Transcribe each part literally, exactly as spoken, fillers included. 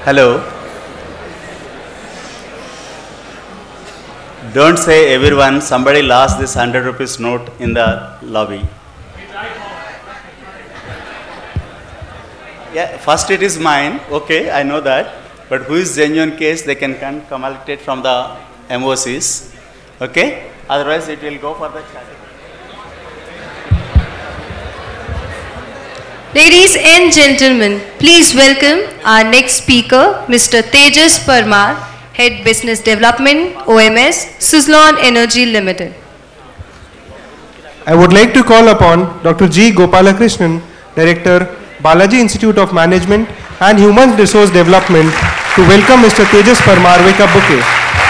Hello. Don't say everyone, somebody lost this one hundred rupees note in the lobby. Yeah, first it is mine, okay, I know that. But who is genuine case, they can come collect it from the M O Cs, okay? Otherwise it will go for the chat. Ladies and gentlemen, please welcome our next speaker, Mister Tejjas Prmar, Head Business Development, O M S, Suzlon Energy Limited. I would like to call upon Doctor G. Gopalakrishnan, Director, Balaji Institute of Management and Human Resource Development, to welcome Mister Tejjas Prmar with a bouquet.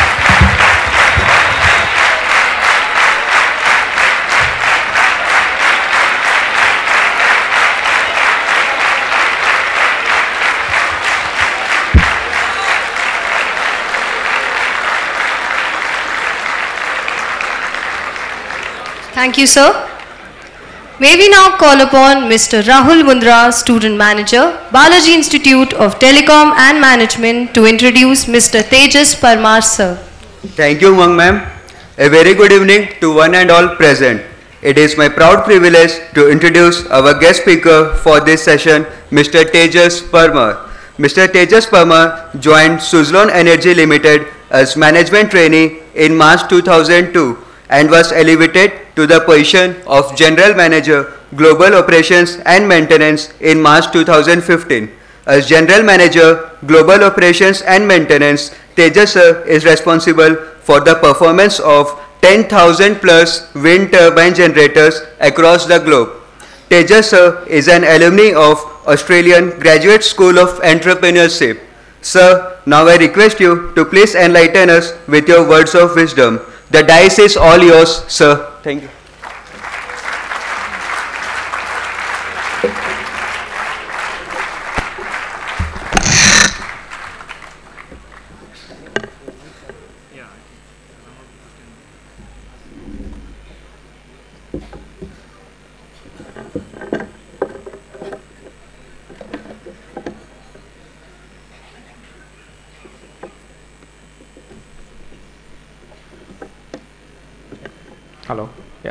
Thank you, sir. May we now call upon Mister Rahul Mundra, Student Manager, Balaji Institute of Telecom and Management, to introduce Mister Tejjas Prmar, sir. Thank you, Mang ma'am. A very good evening to one and all present. It is my proud privilege to introduce our guest speaker for this session, Mister Tejjas Prmar. Mister Tejjas Prmar joined Suzlon Energy Limited as management trainee in March two thousand two and was elevated to the position of General Manager, Global Operations and Maintenance in March two thousand fifteen. As General Manager, Global Operations and Maintenance, Tejjas sir is responsible for the performance of ten thousand plus wind turbine generators across the globe. Tejjas sir is an alumni of Australian Graduate School of Entrepreneurship. Sir, now I request you to please enlighten us with your words of wisdom. The dice is all yours, sir. Thank you. Hello. Yeah.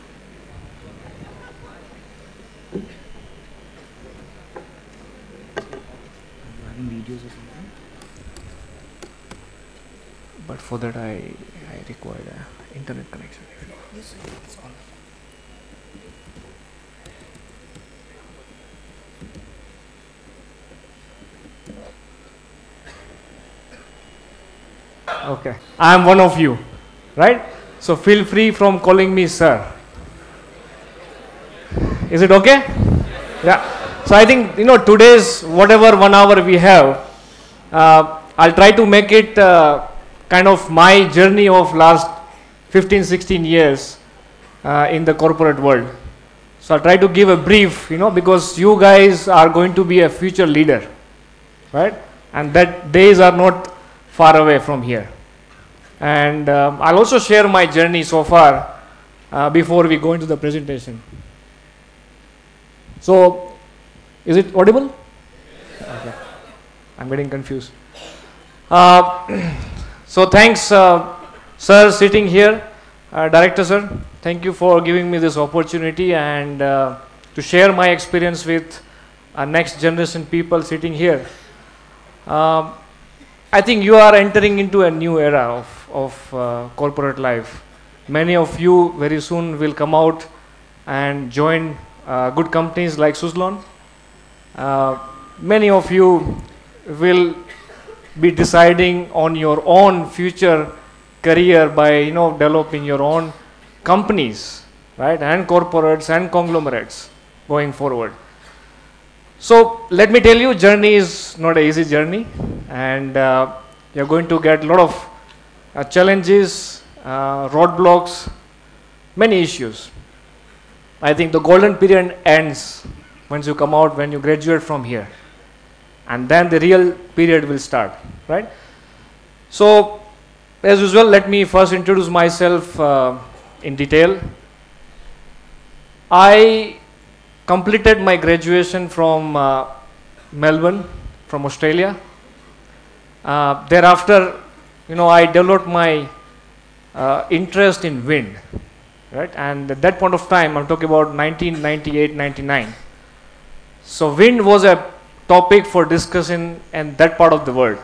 Videos or something. But for that, I I require an internet connection. Yes, it's on. Okay, I am one of you, right? So feel free from calling me sir. Is it okay? Yeah. So I think, you know, today's whatever one hour we have, uh, I'll try to make it uh, kind of my journey of last fifteen, sixteen years uh, in the corporate world. So I'll try to give a brief, you know, because you guys are going to be a future leader, right? And that days are not far away from here. And um, I'll also share my journey so far uh, before we go into the presentation. So, is it audible? Okay. I'm getting confused. Uh, so thanks, uh, sir, sitting here, uh, Director sir. Thank you for giving me this opportunity and uh, to share my experience with uh, next generation people sitting here. Uh, I think you are entering into a new era of, of uh, corporate life. Many of you very soon will come out and join uh, good companies like Suzlon. Uh, many of you will be deciding on your own future career by, you know, developing your own companies, right, and corporates and conglomerates going forward. So let me tell you, journey is not an easy journey, and uh, you're going to get a lot of uh, challenges, uh, roadblocks, many issues. I think the golden period ends once you come out, when you graduate from here, and then the real period will start, right? So as usual, let me first introduce myself uh, in detail. I completed my graduation from uh, Melbourne, from Australia, Uh, thereafter, you know, I developed my uh, interest in wind, right? And at that point of time, I'm talking about nineteen ninety-eight ninety-nine. So wind was a topic for discussion in that part of the world.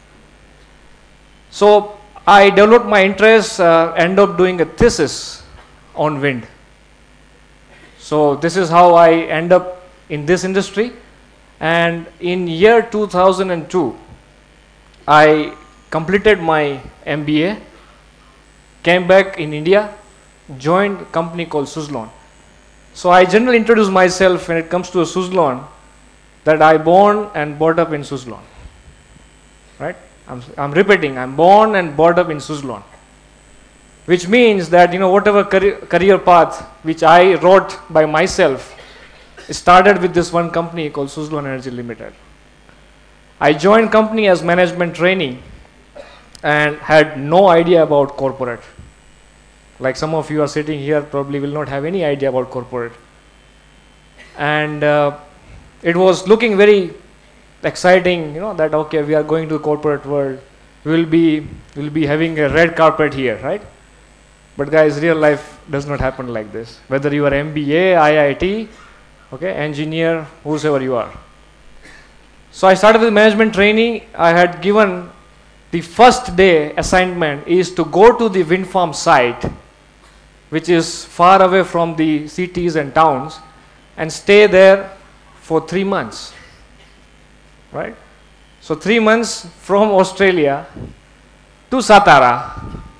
So I developed my interest, uh, end up doing a thesis on wind. So this is how I end up in this industry. And in year two thousand two, I completed my M B A, came back in India, joined a company called Suzlon. So I generally introduce myself when it comes to a Suzlon that I born and brought up in Suzlon, right? I'm, I'm repeating, I'm born and brought up in Suzlon, which means that, you know, whatever career, career path which I wrote by myself, it started with this one company called Suzlon Energy Limited. I joined company as management trainee and had no idea about corporate. Like some of you are sitting here probably will not have any idea about corporate. And uh, it was looking very exciting, you know, that okay, we are going to the corporate world. We will be, we'll be having a red carpet here, right? But guys, real life does not happen like this. Whether you are M B A, I I T, okay, engineer, whosoever you are. So I started with management training. I had given the first day assignment is to go to the wind farm site, which is far away from the cities and towns, and stay there for three months, right? So three months from Australia to Satara,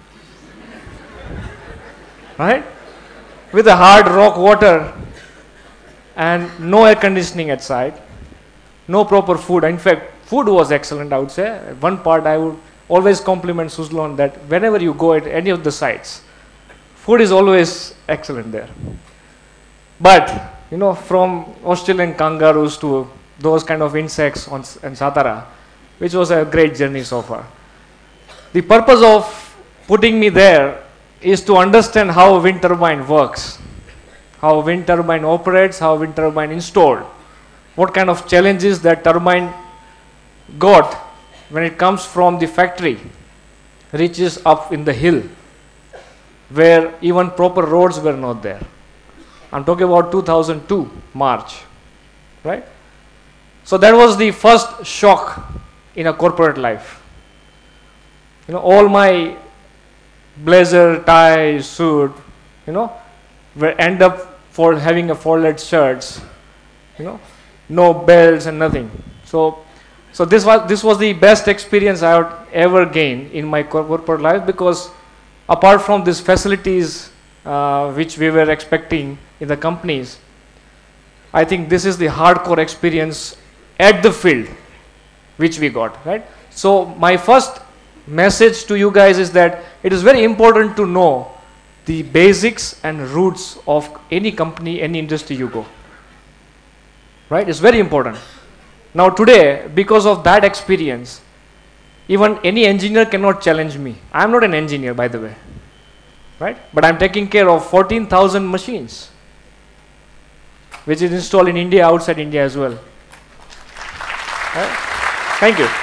right? With a hard rock water and no air conditioning at site, no proper food. In fact, food was excellent, I would say. One part I would always compliment Suzlon that whenever you go at any of the sites, food is always excellent there. But, you know, from Australian kangaroos to those kind of insects on in Satara, which was a great journey so far. The purpose of putting me there is to understand how a wind turbine works, how a wind turbine operates, how a wind turbine installed, what kind of challenges that turbine got when it comes from the factory, reaches up in the hill, where even proper roads were not there. I'm talking about two thousand two, March, right? So that was the first shock in a corporate life. You know, all my blazer, tie, suit, you know, were end up for having a folded shirts, you know, no belts and nothing. So, so this was this was the best experience I would ever gain in my corporate life, because apart from these facilities uh, which we were expecting in the companies, I think this is the hardcore experience at the field which we got, right? So my first message to you guys is that it is very important to know the basics and roots of any company, any industry you go, right? It's very important. Now today, because of that experience, even any engineer cannot challenge me. I'm not an engineer, by the way, right? But I'm taking care of fourteen thousand machines, which is installed in India, outside India as well. Right? Thank you.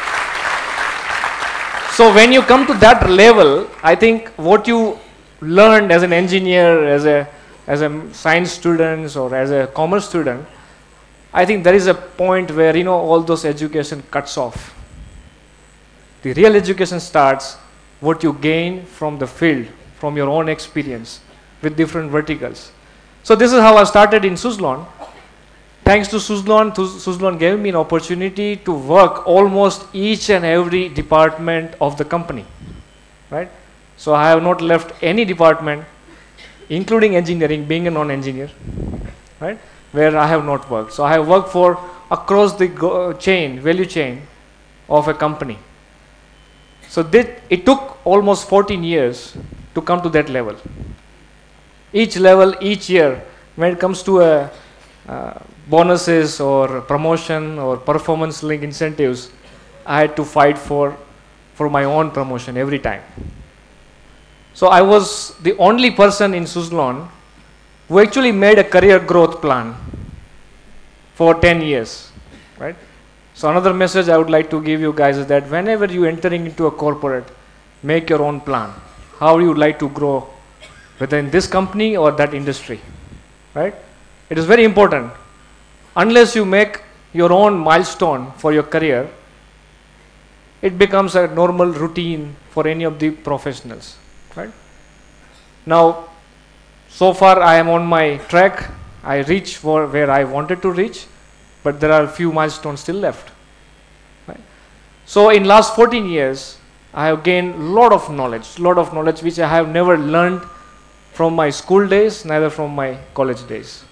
So when you come to that level, I think what you learned as an engineer, as a as a science student or as a commerce student, I think there is a point where, you know, all those education cuts off. The real education starts what you gain from the field, from your own experience with different verticals. So this is how I started in Suzlon. Thanks to Suzlon, Suzlon gave me an opportunity to work almost each and every department of the company, right? So I have not left any department, including engineering, being a non-engineer, right, where I have not worked. So I have worked for across the go chain, value chain of a company. So that it took almost fourteen years to come to that level. Each level, each year, when it comes to a uh, bonuses or promotion or performance link incentives, I had to fight for for my own promotion every time. So I was the only person in Suzlon who actually made a career growth plan for ten years, right? So another message I would like to give you guys is that whenever you entering into a corporate, make your own plan. How you would like to grow within this company or that industry, right? It is very important. Unless you make your own milestone for your career, it becomes a normal routine for any of the professionals, right? Now, so far I am on my track. I reached for where I wanted to reach, but there are a few milestones still left, right? So in last fourteen years, I have gained a lot of knowledge, lot of knowledge which I have never learned from my school days, neither from my college days.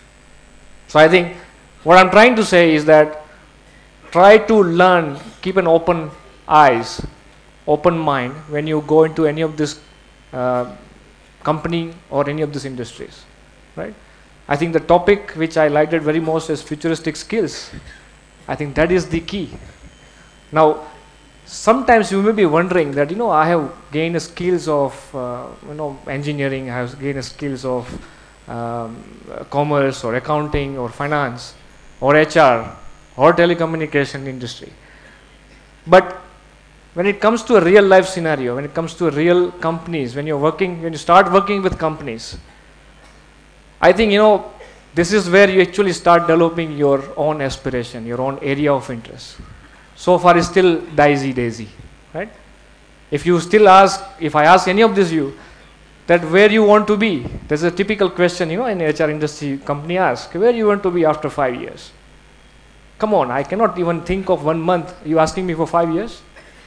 So I think what I'm trying to say is that try to learn, keep an open eyes, open mind when you go into any of this uh, company or any of these industries, right? I think the topic which I liked it very most is futuristic skills. I think that is the key. Now, sometimes you may be wondering that, you know, I have gained skills of, uh, you know, engineering, I have gained skills of um, commerce or accounting or finance or H R or telecommunication industry. But when it comes to a real life scenario, when it comes to real companies, when you're working, when you start working with companies, I think, you know, this is where you actually start developing your own aspiration, your own area of interest. So far it's still daisy daisy, right? If you still ask, if I ask any of this you, that where you want to be, there's a typical question, you know, in H R industry, company asks, where you want to be after five years? Come on, I cannot even think of one month. You asking me for five years?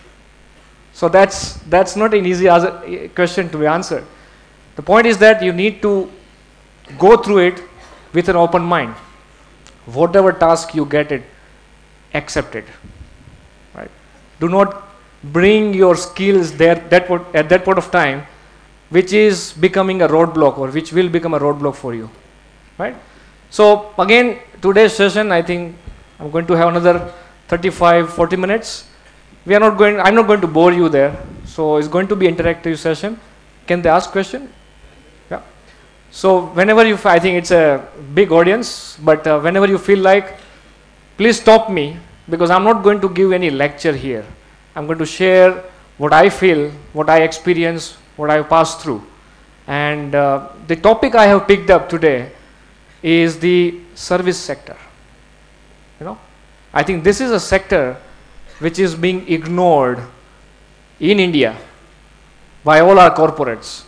So that's, that's not an easy question to be answered. The point is that you need to go through it with an open mind. Whatever task you get it, accept it, right? Do not bring your skills there that at that point of time, which is becoming a roadblock or which will become a roadblock for you, right? So again, today's session, I think I'm going to have another thirty-five, forty minutes. We are not going, I'm not going to bore you there. So it's going to be interactive session. Can they ask question? Yeah. So whenever you, I think it's a big audience, but uh, whenever you feel like, please stop me, because I'm not going to give any lecture here. I'm going to share what I feel, what I experience, what I have passed through. And uh, the topic I have picked up today is the service sector. You know, I think this is a sector which is being ignored in India by all our corporates.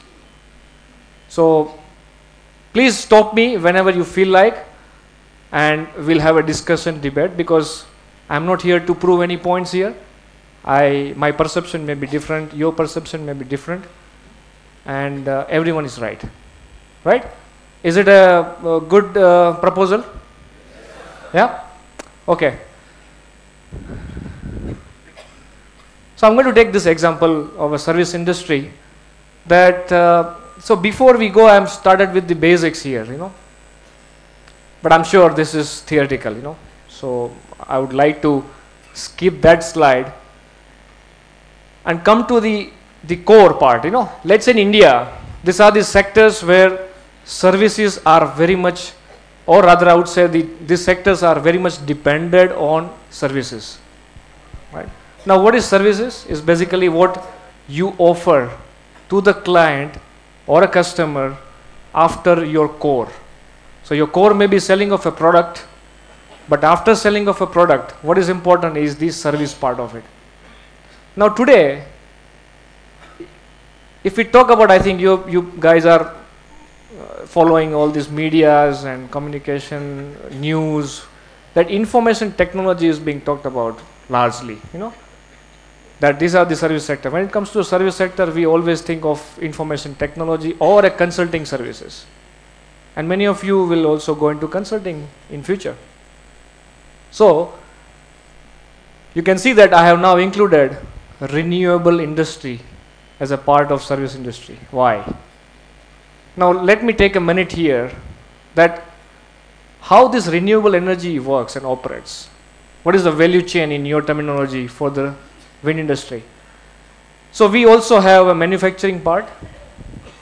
So please stop me whenever you feel like, and we'll have a discussion, debate, because I'm not here to prove any points here. I, my perception may be different, your perception may be different, and uh, everyone is right. Right? Is it a, a good uh, proposal? Yeah? Okay. So I'm going to take this example of a service industry that, uh, so before we go, I'm started with the basics here, you know, but I'm sure this is theoretical, you know, so I would like to skip that slide and come to the, the core part, you know. Let's say in India, these are the sectors where services are very much, or rather I would say the, these sectors are very much dependent on services, right? Now what is services? Is basically what you offer to the client or a customer after your core. So your core may be selling of a product, but after selling of a product, what is important is the service part of it. Now today, if we talk about, I think you, you guys are following all these medias and communication, news, that information technology is being talked about largely, you know, that these are the service sector. When it comes to service sector, we always think of information technology or a consulting services. And many of you will also go into consulting in future. So you can see that I have now included renewable industry as a part of service industry. Why? Now let me take a minute here that how this renewable energy works and operates. What is the value chain in your terminology for the wind industry? So we also have a manufacturing part.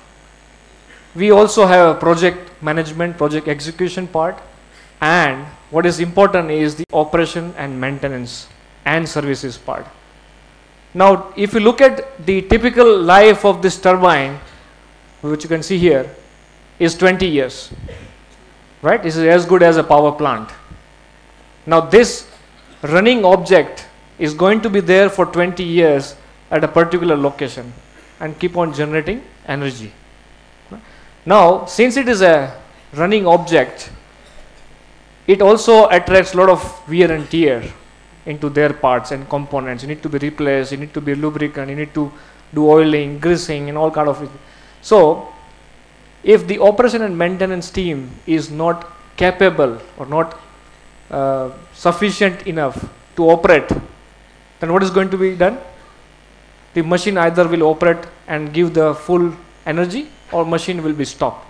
We also have a project management, project execution part, and what is important is the operation and maintenance and services part. Now, if you look at the typical life of this turbine, which you can see here, is twenty years. Right? This is as good as a power plant. Now, this running object is going to be there for twenty years at a particular location and keep on generating energy. Now, since it is a running object, it also attracts a lot of wear and tear into their parts and components. You need to be replaced, you need to be lubricant, you need to do oiling, greasing, and all kind of it. So, if the operation and maintenance team is not capable or not uh, sufficient enough to operate, then what is going to be done? The machine either will operate and give the full energy, or machine will be stopped.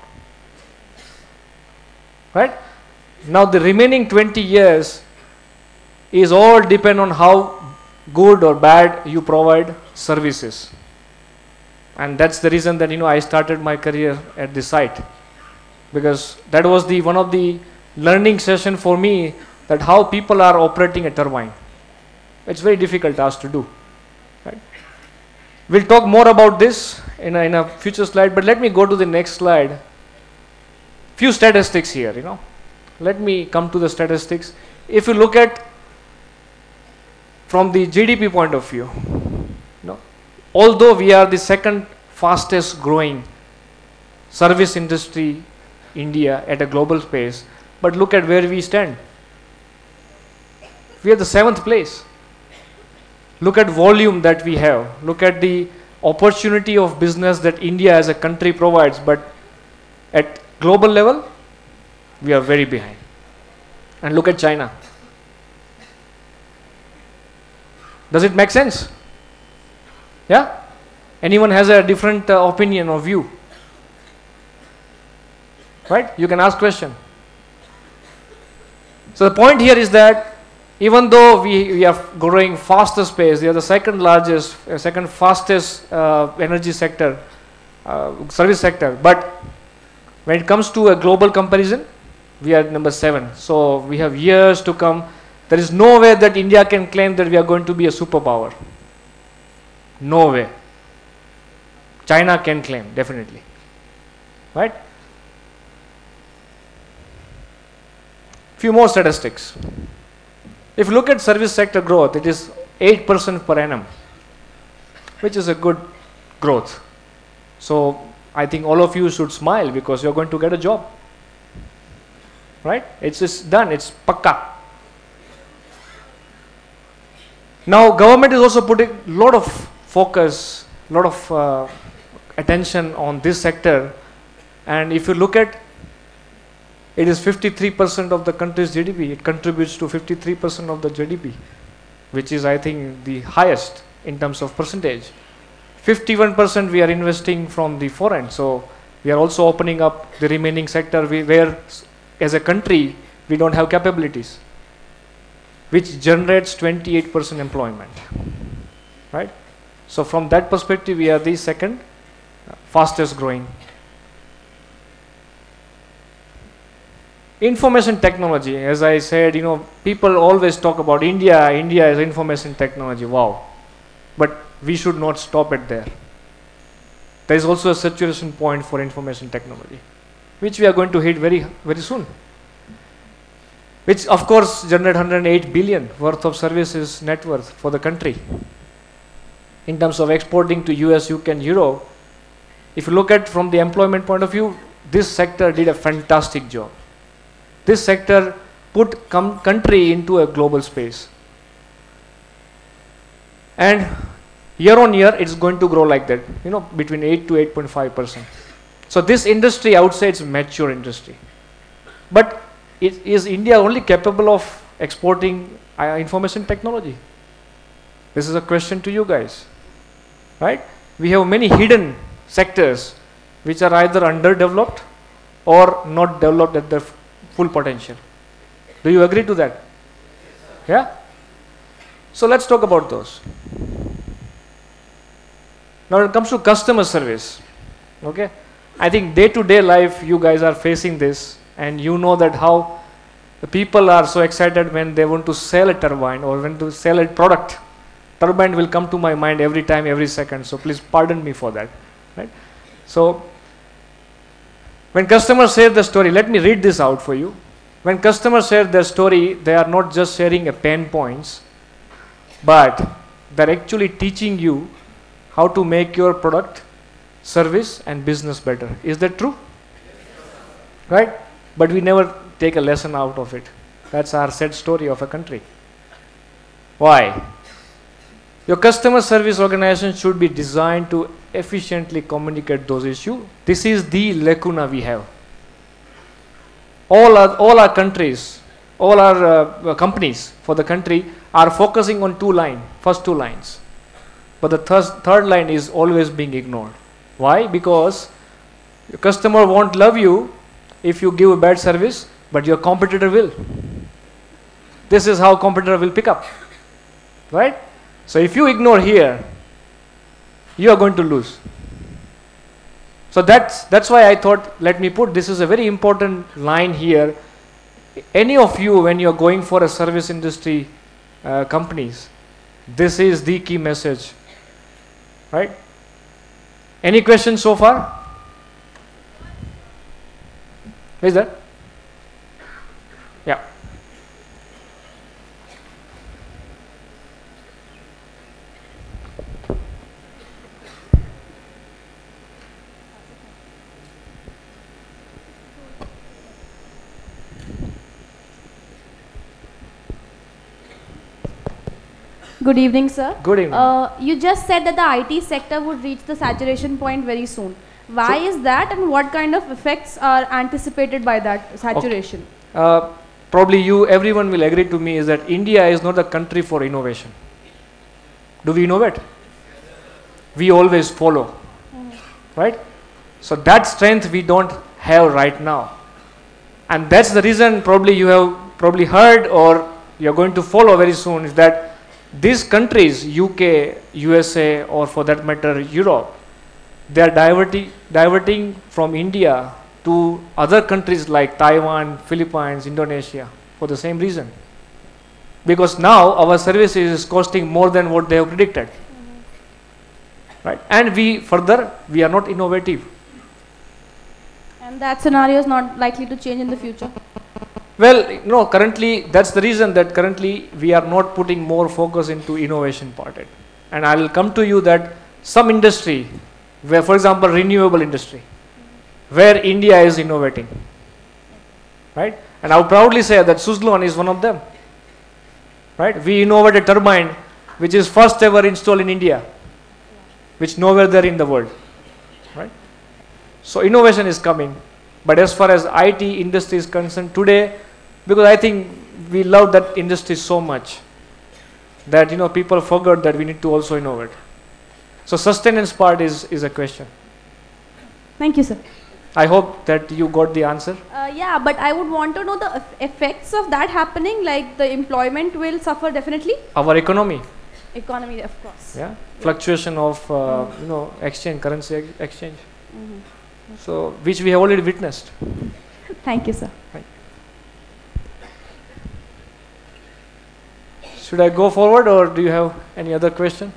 Right? Now the remaining twenty years is all depend on how good or bad you provide services. And that's the reason that, you know, I started my career at this site, because that was the one of the learning session for me, that how people are operating a turbine. It's very difficult task to do. Right? We'll talk more about this in a, in a future slide, but let me go to the next slide. Few statistics here, you know. Let me come to the statistics. If you look at from the G D P point of view, you know, although we are the second fastest growing service industry India at a global space, but look at where we stand. We are the seventh place. Look at volume that we have. Look at the opportunity of business that India as a country provides, but at global level, we are very behind. And look at China. Does it make sense? Yeah? Anyone has a different uh, opinion or view? Right? You can ask question. So the point here is that even though we, we are growing fastest pace, we are the second largest, uh, second fastest uh, energy sector, uh, service sector, but when it comes to a global comparison, we are number seven. So we have years to come. There is no way that India can claim that we are going to be a superpower. No way. China can claim, definitely. Right? Few more statistics. If you look at service sector growth, it is eight percent per annum, which is a good growth. So I think all of you should smile, because you're going to get a job. Right? It's just done. It's pakka. Now government is also putting a lot of focus, a lot of uh, attention on this sector. And if you look at, it is fifty-three percent of the country's G D P. It contributes to fifty-three percent of the G D P, which is, I think, the highest in terms of percentage. fifty-one percent we are investing from the foreign. So we are also opening up the remaining sector we, where as a country we don't have capabilities, which generates twenty-eight percent employment. Right? So from that perspective, we are the second fastest growing. Information technology, as I said, you know, people always talk about India, India is information technology, wow. But we should not stop it there. There is also a saturation point for information technology, which we are going to hit very, very soon. Which of course generate one hundred eight billion worth of services net worth for the country. In terms of exporting to U S, U K and Europe, if you look at from the employment point of view, this sector did a fantastic job. This sector put com country into a global space. And year on year, it's going to grow like that, you know, between eight to eight point five percent. So this industry outside is mature industry. But is, is India only capable of exporting uh, information technology? This is a question to you guys, right? We have many hidden sectors which are either underdeveloped or not developed at their full potential. Do you agree to that? Yeah? So let's talk about those. Now when it comes to customer service, okay, I think day to day life you guys are facing this, and you know that how the people are so excited when they want to sell a turbine or when to sell a product. Turbine will come to my mind every time, every second. So please pardon me for that. Right? So when customers share the story, let me read this out for you. When customers share their story, they are not just sharing a pain points, but they're actually teaching you how to make your product, service and business better. Is that true? Right? But we never take a lesson out of it. That's our sad story of a country. Why? Your customer service organization should be designed to efficiently communicate those issues. This is the lacuna we have. All our, all our countries, all our uh, companies for the country are focusing on two lines, first two lines. But the th third line is always being ignored. Why? Because your customer won't love you if you give a bad service, but your competitor will. This is how competitor will pick up. Right? So if you ignore here, you are going to lose. So that's, that's why I thought, let me put, this is a very important line here. Any of you, when you are going for a service industry uh, companies, this is the key message. Right? Any questions so far? Is that? Yeah. Good evening, sir. Good evening. Uh, you just said that the I T sector would reach the saturation point very soon. Why so, is that, and what kind of effects are anticipated by that saturation? Okay. Uh, probably you, everyone will agree to me is that India is not a country for innovation. Do we innovate? We always follow. Mm-hmm. Right? So that strength we don't have right now. And that's the reason probably you have probably heard or you're going to follow very soon is that these countries, U K, U S A, or for that matter Europe, they are diverting, diverting from India to other countries like Taiwan, Philippines, Indonesia for the same reason. Because now our services is costing more than what they have predicted. Mm-hmm. Right? And we further, we are not innovative. And that scenario is not likely to change in the future? Well, no, currently, that's the reason that currently we are not putting more focus into innovation part. And I will come to you that some industry, where for example, renewable industry, where India is innovating, right? And I will proudly say that Suzlon is one of them, right? We innovated a turbine which is first ever installed in India, which nowhere there in the world, right? So innovation is coming. But as far as I T industry is concerned today, because I think we love that industry so much that you know people forgot that we need to also innovate. So sustenance part is, is a question. Thank you, sir. I hope that you got the answer. Uh, yeah, but I would want to know the effects of that happening, like the employment will suffer definitely? Our economy. Economy, of course. Yeah, fluctuation of uh, mm-hmm. you know exchange, currency ex exchange. Mm-hmm. So, which we have already witnessed. Thank you, sir. Right. Should I go forward or do you have any other question?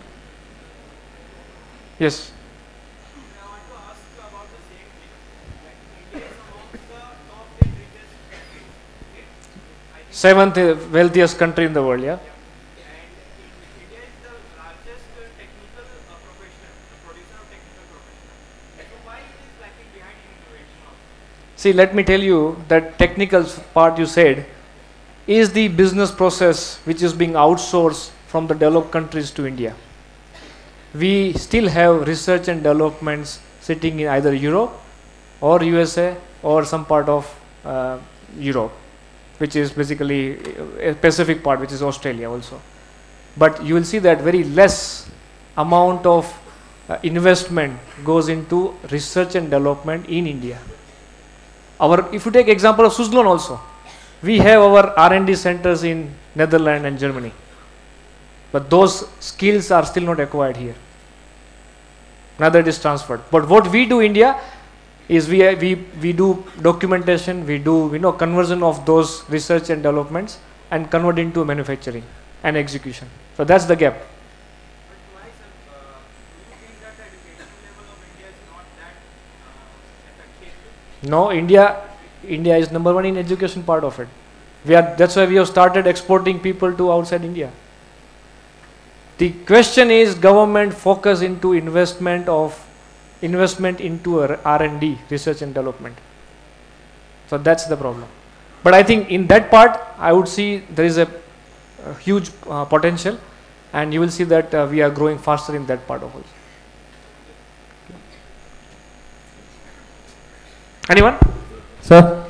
Yes. I want to ask you about the same thing. Like India is amongst the top ten richest countries. Okay? Seventh wealthiest country in the world, yeah? And India is the largest uh, technical uh, professional, the producer of technical professionals. So why it is lagging behind in innovation also? See, let me tell you that technical part you said is the business process which is being outsourced from the developed countries to India. We still have research and developments sitting in either Europe or U S A or some part of uh, Europe, which is basically a Pacific part, which is Australia also. But you will see that very less amount of uh, investment goes into research and development in India. Our, if you take example of Suzlon also, we have our R and D centers in Netherlands and Germany, but those skills are still not acquired here. Neither it is transferred. But what we do in India, is we, we, we do documentation, we do you know conversion of those research and developments and convert into manufacturing and execution. So that's the gap. But why, sir? Uh, do you think that the education level of India is not that uh, effective? No, India, India is number one in education part of it. We are, that's why we have started exporting people to outside India. The question is government focus into investment of investment into R and D, research and development. So that's the problem. But I think in that part, I would see there is a, a huge uh, potential, and you will see that uh, we are growing faster in that part of it. Anyone? Sir?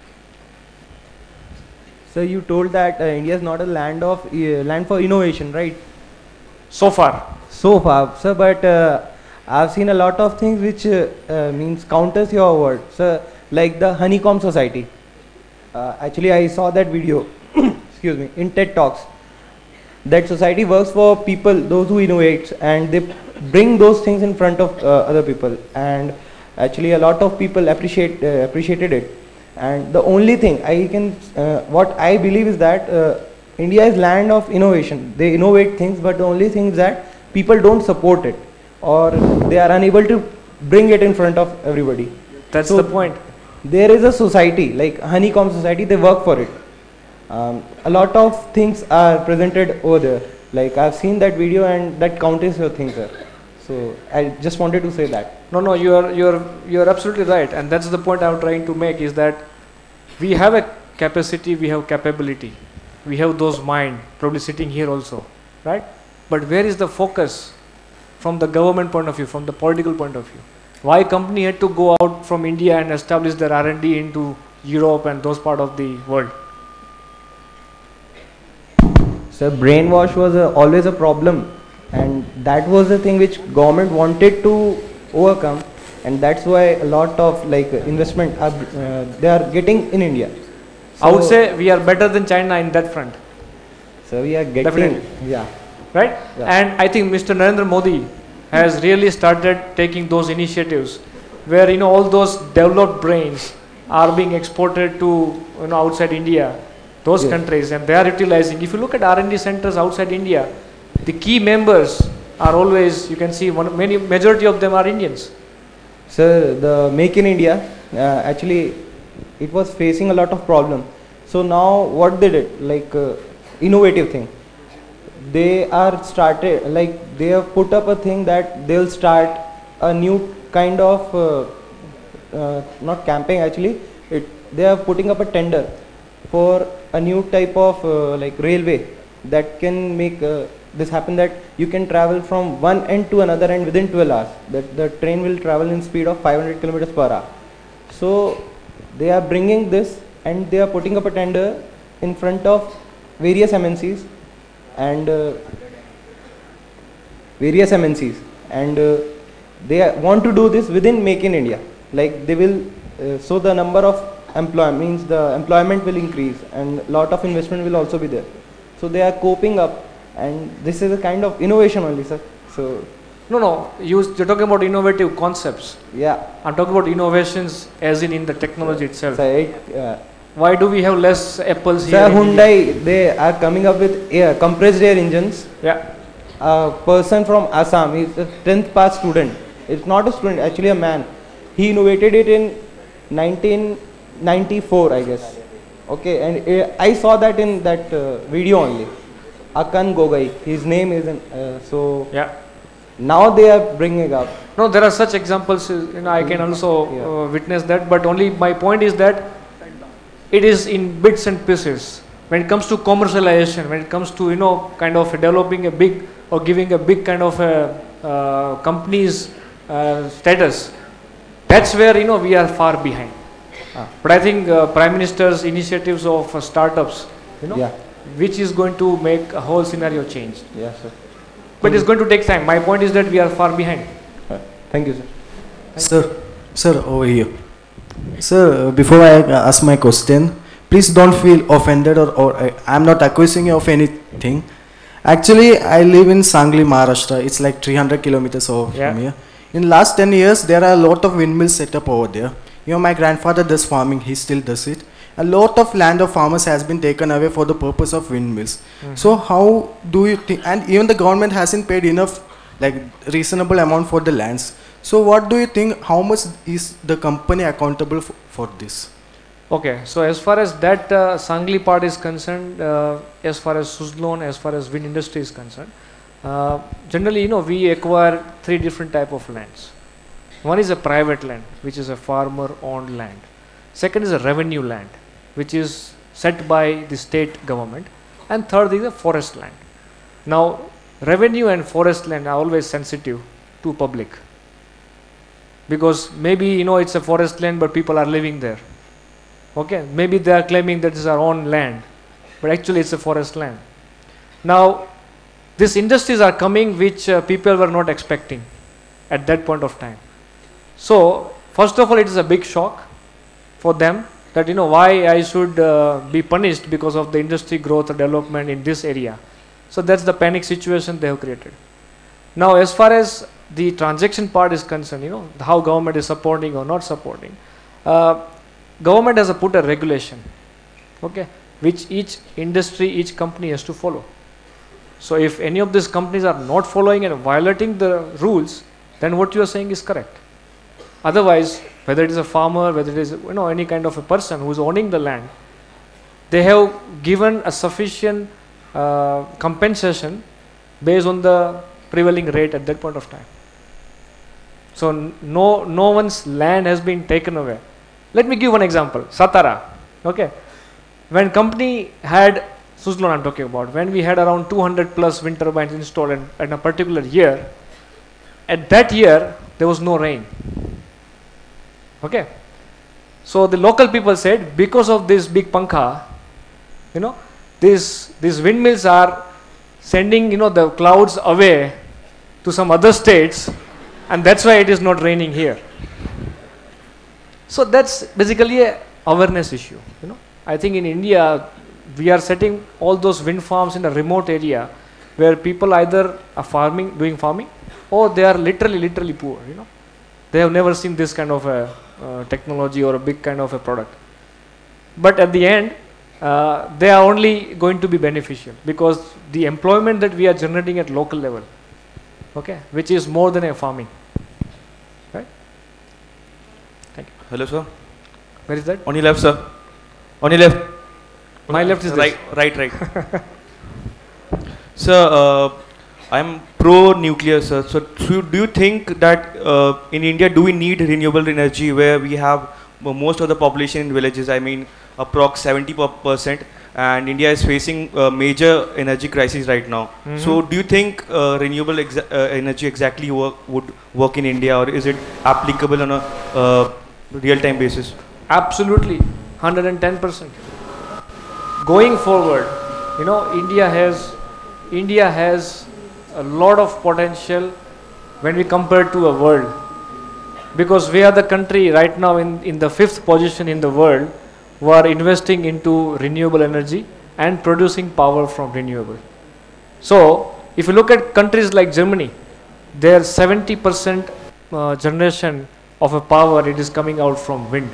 So you told that uh, India is not a land of uh, land for innovation, right? So far. So far, sir. But uh, I've seen a lot of things which uh, uh, means counters your word, sir. Like the honeycomb society. Uh, actually, I saw that video. Excuse me. In TED Talks, that society works for people, those who innovate, and they bring those things in front of uh, other people. And actually, a lot of people appreciate uh, appreciated it. And the only thing I can, uh, what I believe is that uh, India is land of innovation. They innovate things, but the only thing is that people don't support it, or they are unable to bring it in front of everybody. That's So the point. There is a society, like honeycomb society, they work for it. Um, a lot of things are presented over there. Like I've seen that video, and that counters your thing, sir. So I just wanted to say that. No, no, you are you are you are absolutely right, and that's the point I'm trying to make, is that we have a capacity, we have capability, we have those mind probably sitting here also, right? But where is the focus from the government point of view, from the political point of view? Why company had to go out from India and establish their R and D into Europe and those part of the world? So brainwash was a, always a problem, and that was the thing which government wanted to overcome, and that's why a lot of like investment are, uh, they are getting in India. So I would say we are better than China in that front. So we are getting, Definitely. yeah. Right? Yeah. And I think Mister Narendra Modi has really started taking those initiatives where you know all those developed brains are being exported to you know outside India, those Yes. countries, and they are utilizing. If you look at R and D centers outside India, the key members are always, you can see one, many majority of them are Indians. Sir, the Make in India, uh, actually it was facing a lot of problem. So now what they did, like uh, innovative thing, they are started, like they have put up a thing that they'll start a new kind of, uh, uh, not camping actually, it, they are putting up a tender for a new type of uh, like railway that can make uh, this happen, that you can travel from one end to another end within twelve hours, that the train will travel in speed of five hundred kilometers per hour. So they are bringing this, and they are putting up a tender in front of various M N Cs and uh, various M N Cs, and uh, they want to do this within Make in India. Like they will, uh, so the number of employ means the employment will increase, and lot of investment will also be there. So they are coping up, and this is a kind of innovation only, sir. So No, no, you, you're talking about innovative concepts. yeah, I'm talking about innovations as in in the technology itself. so it, uh, Why do we have less Apples here? sir, in India? Hyundai, they are coming up with air, compressed air engines. Yeah. A person from Assam, he's a tenth pass student. It's not a student, actually a man. He innovated it in nineteen ninety-four, I guess. Okay, and uh, I saw that in that uh, video only. Akan Gogai, his name is, in, uh, so Yeah. now they are bringing up. No, there are such examples, uh, you know, I can also Yeah. uh, witness that, but only my point is that it is in bits and pieces. When it comes to commercialization, when it comes to, you know, kind of developing a big or giving a big kind of a uh, company's uh, status, that's where, you know, we are far behind. Ah. But I think uh, Prime Minister's initiatives of uh, startups, you know, Yeah, which is going to make a whole scenario change. yeah, sir. But it's going to take time. My point is that we are far behind. Uh, Thank you, sir. Sir, sir, over here. Sir, uh, before I uh, ask my question, please don't feel offended, or, or I, I'm not accusing you of anything. Actually, I live in Sangli, Maharashtra. It's like three hundred kilometers over Yeah. from here. In last ten years, there are a lot of windmills set up over there. You know, my grandfather does farming, he still does it. A lot of land of farmers has been taken away for the purpose of windmills. Mm-hmm. So how do you think, and even the government hasn't paid enough, like reasonable amount for the lands. So what do you think, how much is the company accountable for, for this? Okay, so as far as that uh, Sangli part is concerned, uh, as far as Suzlon, as far as wind industry is concerned, uh, generally, you know, we acquire three different type of lands. One is a private land, which is a farmer owned land. Second is a revenue land, which is set by the state government. And third is a forest land. Now, revenue and forest land are always sensitive to public. Because maybe, you know, it's a forest land, but people are living there. Okay, maybe they are claiming that is our own land, but actually it's a forest land. Now, these industries are coming which uh, people were not expecting at that point of time. So, first of all, it is a big shock for them that, you know, why I should uh, be punished because of the industry growth or development in this area. So, that's the panic situation they have created. Now, as far as the transaction part is concerned, you know, how government is supporting or not supporting, uh, government has a put a regulation, okay, which each industry, each company has to follow. So if any of these companies are not following and violating the rules, then what you are saying is correct. Otherwise, whether it is a farmer, whether it is, you know, any kind of a person who is owning the land, they have given a sufficient uh, compensation based on the prevailing rate at that point of time. So no, no one's land has been taken away. Let me give one example. Satara. Okay. When company had, Suzlon I'm talking about, when we had around two hundred plus wind turbines installed in, in a particular year, at that year there was no rain. Okay. So the local people said, because of this big pankha, you know, these, these windmills are sending, you know, the clouds away to some other states, and that's why it is not raining here. So that's basically a awareness issue, you know. I think in India, we are setting all those wind farms in a remote area where people either are farming, doing farming, or they are literally, literally poor, you know. They have never seen this kind of a uh, technology or a big kind of a product. But at the end, uh, they are only going to be beneficial because the employment that we are generating at local level, okay, which is more than a farming. Right? Thank you. Hello, sir. Where is that? On your left, sir. On your left. My left is right, this. right, right. Sir, uh, I'm pro-nuclear, sir. So, so, do you think that uh, in India, do we need renewable energy where we have uh, most of the population in villages? I mean, approx seventy percent, and India is facing a major energy crisis right now. Mm-hmm. So, do you think uh, renewable exa uh, energy exactly work, would work in India, or is it applicable on a uh, real-time basis? Absolutely, one hundred ten percent. Going forward, you know, India has India has a lot of potential when we compare to a world, because we are the country right now in, in the fifth position in the world who are investing into renewable energy and producing power from renewable. So, if you look at countries like Germany, their seventy percent uh, generation of a power, it is coming out from wind.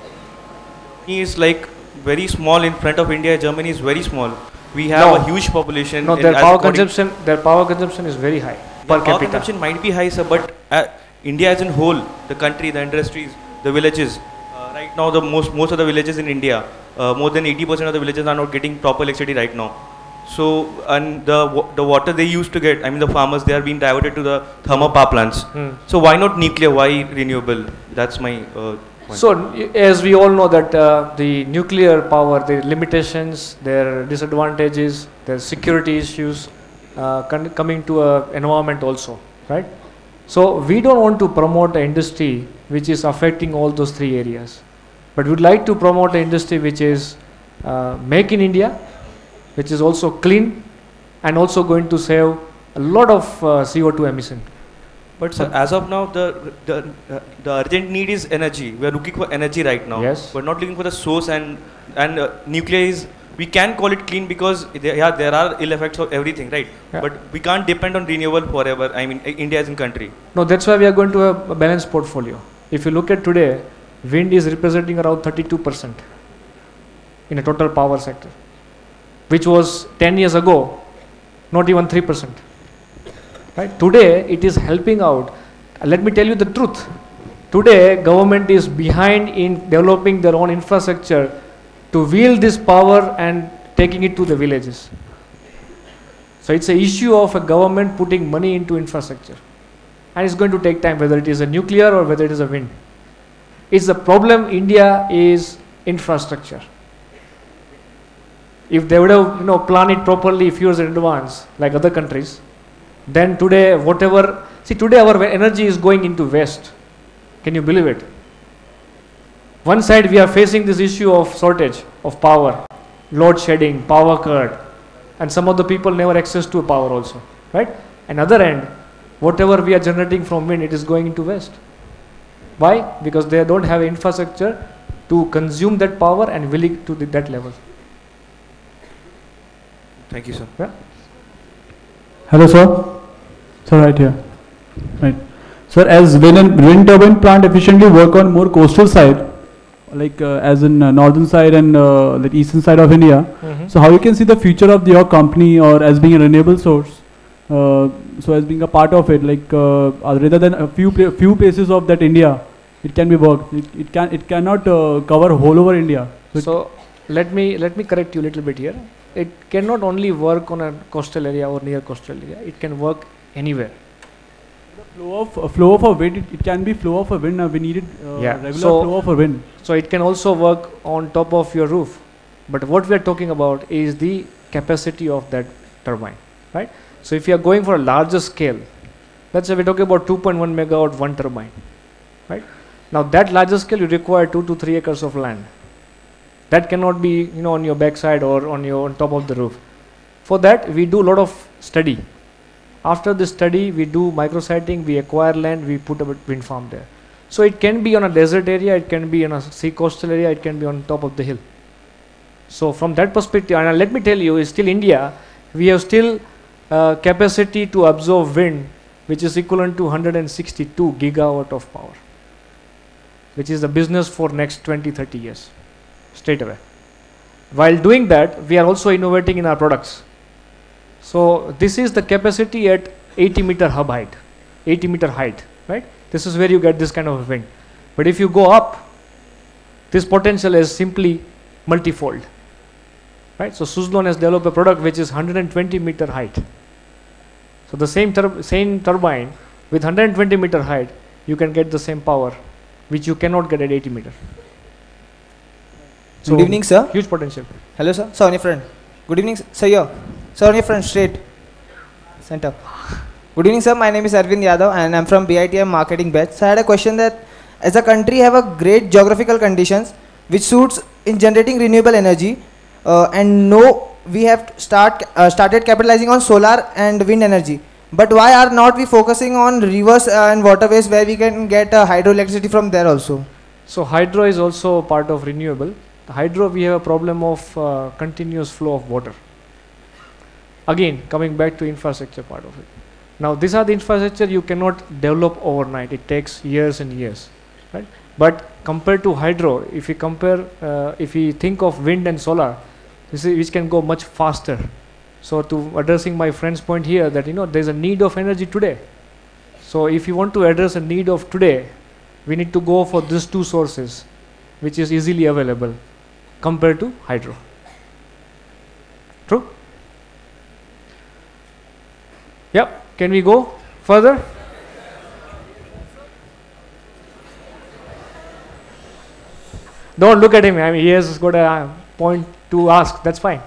He is like very small in front of India. Germany is very small. We have No. a huge population. No, in- their as power according- consumption, their power consumption is very high per Power capita. consumption might be high, sir, but uh, India as a whole, the country, the industries, the villages, uh, right now the most most of the villages in India, uh, more than eighty percent of the villages are not getting proper electricity right now. So, and the wa- the water they used to get, I mean the farmers, they are being diverted to the thermal power plants. Hmm. So why not nuclear? Why renewable? That's my uh, point. So, y- as we all know that uh, the nuclear power, the limitations, their disadvantages, their security issues, uh, con- coming to a environment also, right? So, we don't want to promote an industry which is affecting all those three areas, but we would like to promote an industry which is uh, make in India, which is also clean and also going to save a lot of uh, C O two emission. But sir, as of now, the the uh, the urgent need is energy. We are looking for energy right now. Yes. We're not looking for the source, and and uh, nuclear is we can call it clean because there, yeah, there are ill effects of everything, right? Yeah. But we can't depend on renewable forever. I mean, India as a country. No, that's why we are going to have a balanced portfolio. If you look at today, wind is representing around thirty-two percent in a total power sector, which was ten years ago, not even three percent. Right? Today, it is helping out. Let me tell you the truth. Today, government is behind in developing their own infrastructure to wield this power and taking it to the villages. So it's an issue of a government putting money into infrastructure. And it's going to take time, whether it is a nuclear or whether it is a wind. It's the problem. India is infrastructure. If they would have, you know, planned it properly a few years in advance, like other countries, then today, whatever, see, today our energy is going into waste. Can you believe it? One side we are facing this issue of shortage of power, load shedding, power cut, and some of the people never access to power also, right? Another end, whatever we are generating from wind, it is going into waste. Why? Because they don't have infrastructure to consume that power and will it to the, that level. Thank you, sir. Yeah. Hello, sir. Sir, right here. Right. Sir, as wind and wind turbine plant efficiently work on more coastal side, like uh, as in uh, northern side and uh, the eastern side of India. Mm-hmm. So how you can see the future of your company or as being a renewable source? Uh, so as being a part of it, like uh, rather than a few pla few places of that India, it can be worked. It, it can it cannot uh, cover whole over India. So, so let me let me correct you a little bit here. It cannot only work on a coastal area or near coastal area. It can work anywhere. the flow of uh, flow of a wind, it, it can be flow of a wind. Uh, we needed uh, yeah. regular so, flow of a wind. So it can also work on top of your roof. But what we are talking about is the capacity of that turbine, right? So if you are going for a larger scale, let's say we're talking about two point one megawatt one turbine, right? Now that larger scale you require two to three acres of land. That cannot be, you know, on your backside or on your on top of the roof. For that we do a lot of study. After the study we do micrositing, we acquire land, we put a wind farm there. So it can be on a desert area, it can be on a sea coastal area, it can be on top of the hill. So from that perspective, and let me tell you, is still India, we have still uh, capacity to absorb wind, which is equivalent to one hundred sixty-two gigawatt of power, which is the business for next twenty, thirty years, straight away. While doing that, we are also innovating in our products. So this is the capacity at eighty meter hub height, eighty meter height, right? This is where you get this kind of wind. But if you go up, this potential is simply multifold. Right? So Suzlon has developed a product which is one hundred twenty meter height. So the same, tur same turbine with one hundred twenty meter height, you can get the same power which you cannot get at eighty meter. So good evening, sir. Huge potential. Hello, sir. Sir, on your front. Good evening, sir. Here. Sir, on your front, straight. Center. Good evening, sir. My name is Arvind Yadav and I'm from B I T M marketing batch. So I had a question that as a country have a great geographical conditions which suits in generating renewable energy, uh, and no, we have start uh, started capitalizing on solar and wind energy. But why are not we focusing on rivers uh, and waterways where we can get uh, hydroelectricity from there also? So hydro is also part of renewable. The hydro, we have a problem of uh, continuous flow of water. Again, coming back to infrastructure part of it. Now these are the infrastructure you cannot develop overnight. It takes years and years, right? But compared to hydro, if you compare, uh, if we think of wind and solar, this is which can go much faster. So to addressing my friend's point here, that you know there is a need of energy today. So if you want to address a need of today, we need to go for these two sources, which is easily available compared to hydro. True? Yep. Can we go further? Don't look at him. I mean, he has got a point to ask. That's fine.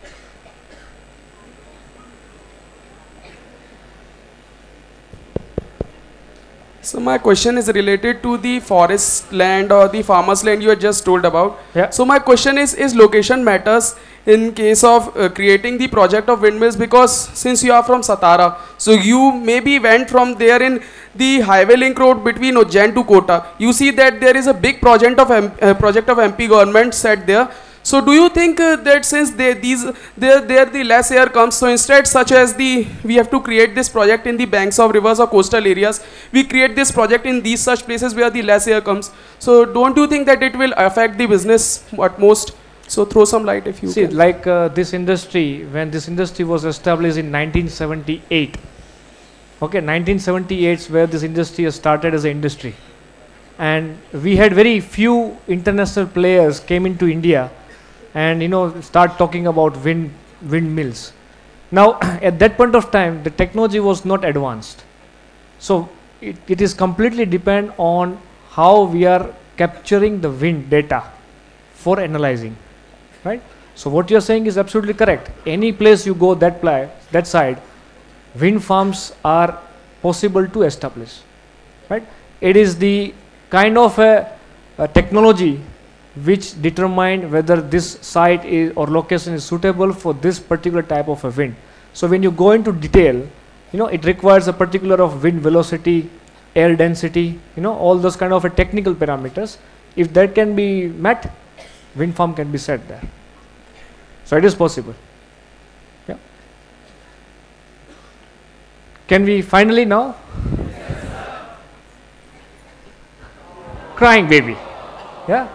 So my question is related to the forest land or the farmers land you had just told about. Yeah. So my question is, is location matters in case of uh, creating the project of windmills, because since you are from Satara, so you maybe went from there in the highway link road between Ujjain to Kota. You see that there is a big project of M uh, project of M P government set there. So do you think uh, that since they, these, there, there the less air comes, so instead such as the, we have to create this project in the banks of rivers or coastal areas, we create this project in these such places where the less air comes. So don't you think that it will affect the business at most? So throw some light if you See, can. like uh, this industry, when this industry was established in nineteen seventy-eight, okay, nineteen seventy-eight is where this industry has started as an industry. And we had very few international players came into India and, you know, start talking about wind windmills. Now, at that point of time, the technology was not advanced. So, it, it is completely depend on how we are capturing the wind data for analyzing, right? So, what you are saying is absolutely correct. Any place you go that ply, that side, wind farms are possible to establish, right? It is the kind of a, a technology which determine whether this site is or location is suitable for this particular type of a wind. So when you go into detail, you know, it requires a particular of wind velocity, air density, you know, all those kind of a technical parameters. If that can be met, wind farm can be set there. So it is possible. Yeah. Can we finally now? Crying baby. Yeah.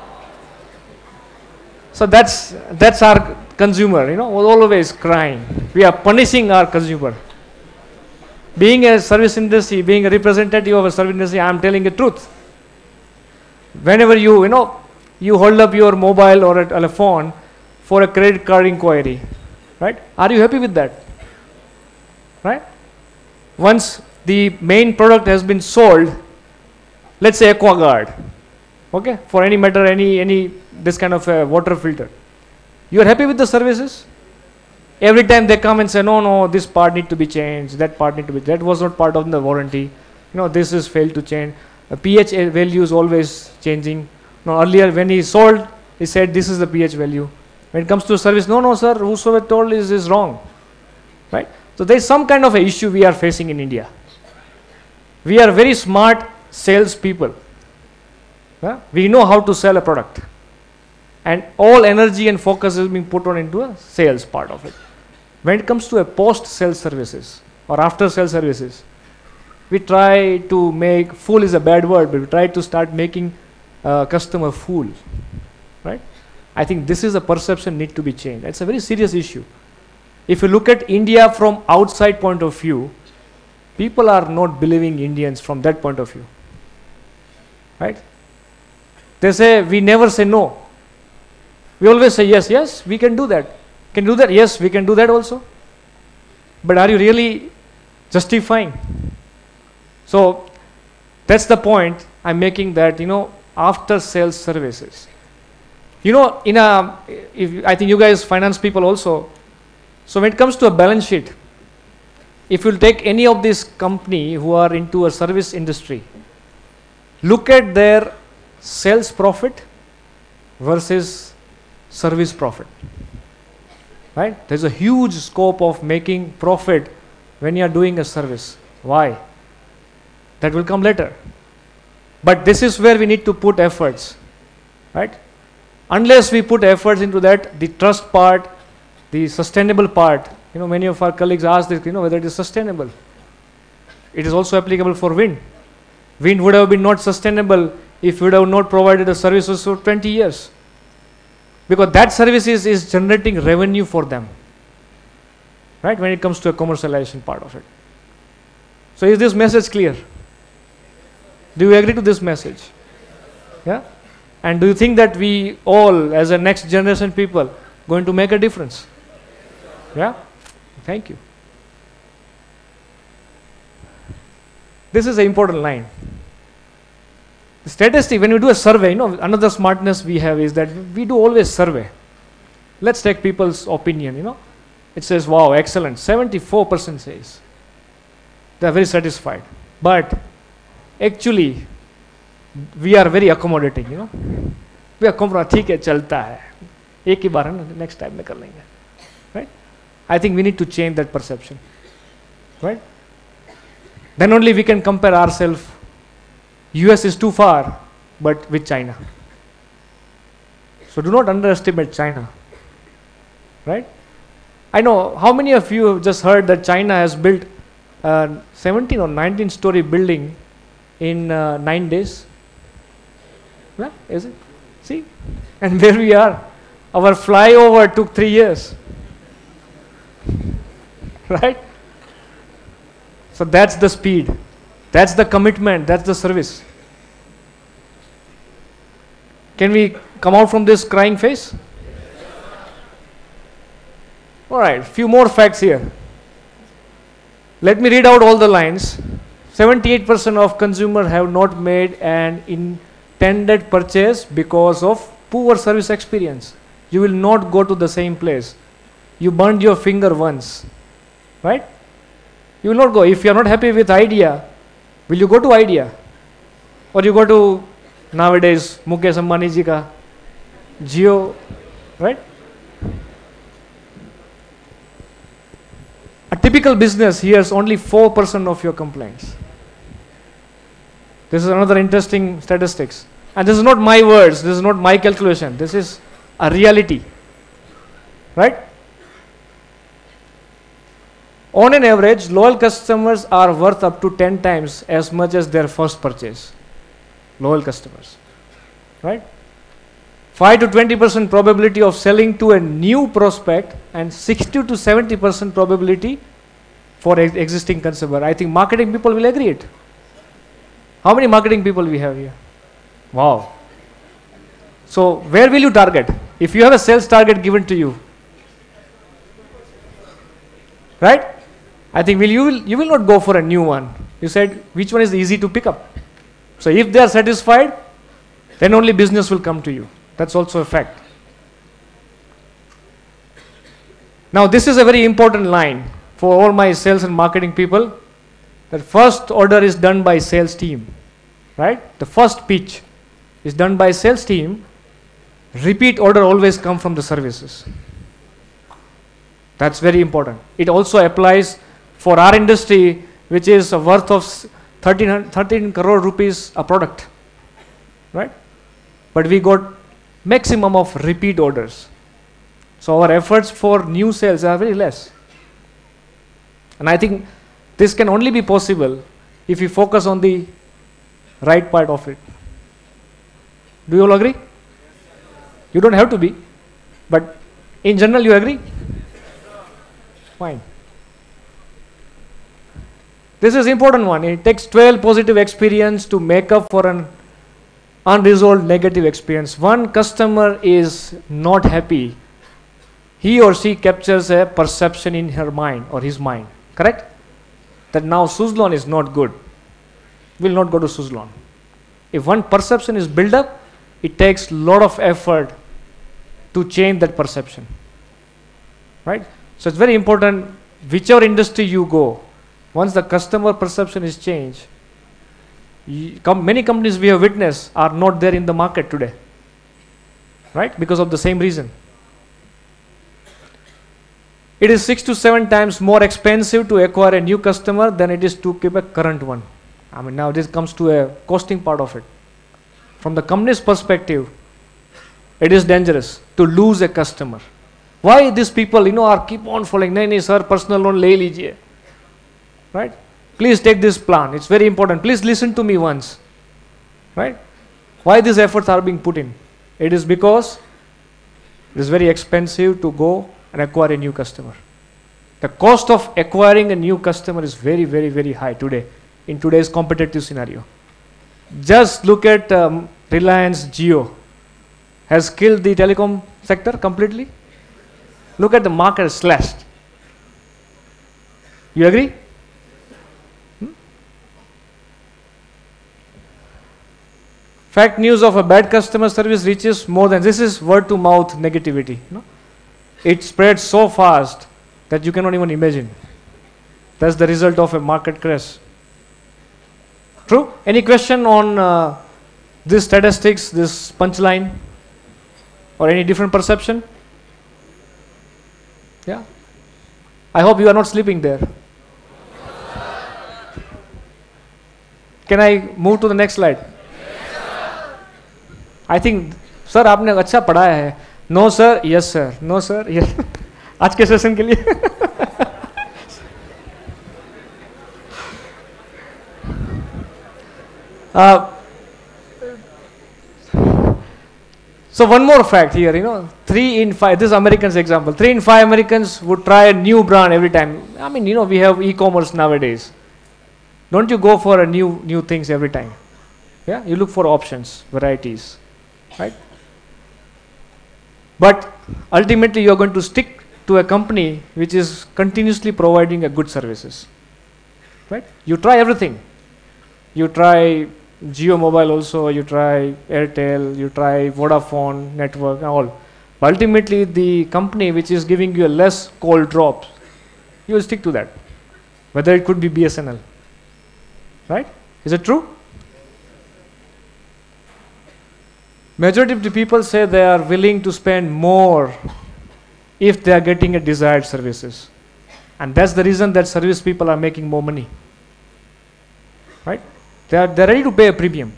So that's that's our consumer, you know, always crying. We are punishing our consumer. Being a service industry, being a representative of a service industry, I am telling the truth. Whenever you, you know, you hold up your mobile or a, or a phone for a credit card inquiry, right? Are you happy with that? Right? Once the main product has been sold, let's say AquaGuard, okay, for any matter, any any this kind of a water filter, you are happy with the services? Every time they come and say, no, no, this part need to be changed, that part need to be, that was not part of the warranty, you know, this is failed to change. The pH value is always changing. Now earlier when he sold, he said this is the pH value. When it comes to service, no, no, sir, whosoever told is is wrong, right? So there is some kind of a issue we are facing in India. We are very smart sales people. Yeah? We know how to sell a product, and all energy and focus is being put on into a sales part of it. When it comes to a post-sale services or after-sale services, we try to make, fool is a bad word, but we try to start making uh, customer fool, right? I think this is a perception need to be changed. It's a very serious issue. If you look at India from outside point of view, people are not believing Indians from that point of view, right? They say, we never say no. We always say, yes, yes, we can do that. Can do that? Yes, we can do that also. But are you really justifying? So that's the point I'm making, that, you know, after sales services. You know, in a, if, I think you guys finance people also. So when it comes to a balance sheet, if you take any of these company who are into a service industry, look at their sales profit versus service profit, right? There's a huge scope of making profit when you are doing a service. Why? That will come later. But this is where we need to put efforts, right? Unless we put efforts into that, the trust part, the sustainable part, you know, many of our colleagues ask this, you know, whether it is sustainable. It is also applicable for wind. Wind would have been not sustainable if we would have not provided the services for twenty years. Because that service is, is generating revenue for them, right, when it comes to a commercialization part of it. So is this message clear? Do you agree to this message? Yeah? And do you think that we all, as a next generation people, going to make a difference? Yeah? Thank you. This is an important line. The statistic, when you do a survey, you know, another smartness we have is that we do always survey. Let's take people's opinion, you know. It says, wow, excellent. seventy-four percent says they are very satisfied. But actually, we are very accommodating, you know. We are accommodating, ठीक है, चलता है. एक ही बार है ना, next time में कर लेंगे. Right? I think we need to change that perception. Right? Then only we can compare ourselves. U S is too far, but with China. So do not underestimate China. Right? I know how many of you have just heard that China has built a seventeen or nineteen story building in uh, nine days? Yeah, is it? See? And where we are, our flyover took three years. Right? So that's the speed. That's the commitment. That's the service. Can we come out from this crying face? All right, few more facts here. Let me read out all the lines. seventy-eight percent of consumers have not made an intended purchase because of poor service experience. You will not go to the same place. You burned your finger once, right? You will not go. If you are not happy with Idea, will you go to Idea? Or you go to nowadays Mukesh Ambani ji ka Jio, right? A typical business hears only four percent of your complaints. This is another interesting statistics. And this is not my words, this is not my calculation, this is a reality. Right? On an average, loyal customers are worth up to ten times as much as their first purchase. Loyal customers. Right? five to twenty percent probability of selling to a new prospect and sixty to seventy percent probability for ex existing consumer. I think marketing people will agree it. How many marketing people we have here? Wow. So where will you target? If you have a sales target given to you, right? I think will you will you will not go for a new one. You said which one is easy to pick up. So if they are satisfied, then only business will come to you. That's also a fact. Now this is a very important line for all my sales and marketing people. The first order is done by sales team, right? The first pitch is done by sales team. Repeat order always come from the services. That's very important. It also applies for our industry, which is a worth of thirteen, thirteen crore rupees a product, right? But we got maximum of repeat orders. So our efforts for new sales are very less. And I think this can only be possible if we focus on the right part of it. Do you all agree? You don't have to be, but in general you agree? Fine. This is important one. It takes twelve positive experience to make up for an unresolved negative experience. One customer is not happy. He or she captures a perception in her mind or his mind, correct? That now Suzlon is not good. Will not go to Suzlon. If one perception is built up, it takes a lot of effort to change that perception, right? So it's very important, whichever industry you go, once the customer perception is changed, Com many companies we have witnessed are not there in the market today, right? Because of the same reason. It is six to seven times more expensive to acquire a new customer than it is to keep a current one. I mean, now this comes to a costing part of it. From the company's perspective, it is dangerous to lose a customer. Why these people, you know, are keep on following? Nahi, nahi, sir, personal loan le lijiye, right? Please take this plan. It's very important. Please listen to me once. Right? Why these efforts are being put in? It is because it is very expensive to go and acquire a new customer. The cost of acquiring a new customer is very, very, very high today in today's competitive scenario. Just look at um, Reliance Jio has killed the telecom sector completely. Look at the market slashed. You agree? Fact news of a bad customer service reaches more than, this is word to mouth negativity. No? It spreads so fast that you cannot even imagine. That's the result of a market crash. True? Any question on uh, this statistics, this punchline, or any different perception? Yeah? I hope you are not sleeping there. Can I move to the next slide? I think sir आपने अच्छा पढ़ाया है, no sir, yes sir, no sir, yes. आज के session के लिए uh, so one more fact here, you know, three in five, this is Americans example, three in five Americans would try a new brand every time. I mean, you know, we have e-commerce nowadays. Don't you go for a new new things every time? Yeah, you look for options, varieties, right? But ultimately, you are going to stick to a company which is continuously providing a good services, right? You try everything. You try Jio Mobile also, you try Airtel, you try Vodafone network and all. But ultimately, the company which is giving you a less cold drops, you will stick to that. Whether it could be B S N L, right? Is it true? Majority of the people say they are willing to spend more if they are getting a desired services. And that's the reason that service people are making more money, right? They are they're ready to pay a premium.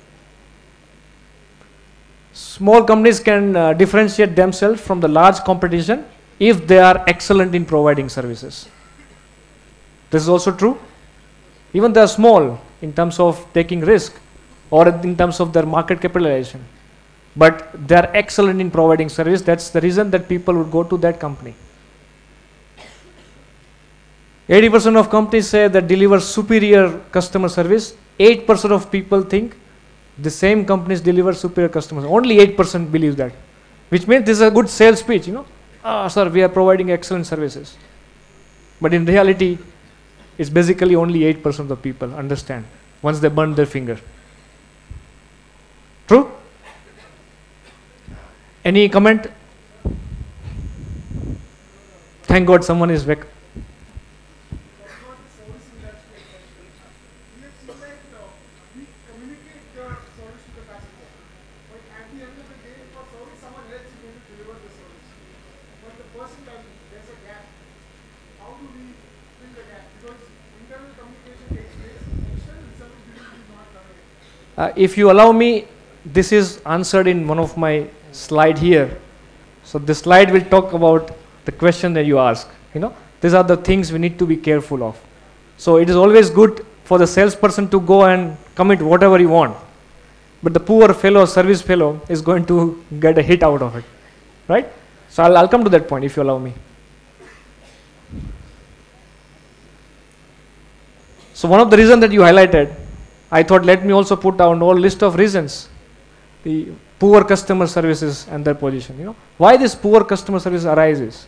Small companies can uh, differentiate themselves from the large competition if they are excellent in providing services. This is also true. Even they are small in terms of taking risk or in terms of their market capitalization. But they are excellent in providing service. That's the reason that people would go to that company. eighty percent of companies say that deliver superior customer service. eight percent of people think the same companies deliver superior customers. Only eight percent believe that. Which means this is a good sales pitch, you know. Ah, sir, we are providing excellent services. But in reality, it's basically only eight percent of the people understand once they burn their finger. True? Any comment? Thank God someone is back. Uh, if you allow me, this is answered in one of my slide here. So this slide will talk about the question that you ask. You know, these are the things we need to be careful of. So it is always good for the salesperson to go and commit whatever you want, but the poor fellow, service fellow, is going to get a hit out of it, right? So I'll, I'll come to that point if you allow me. So one of the reasons that you highlighted, I thought let me also put down all list of reasons. The poor customer services and their position. You know, why this poor customer service arises.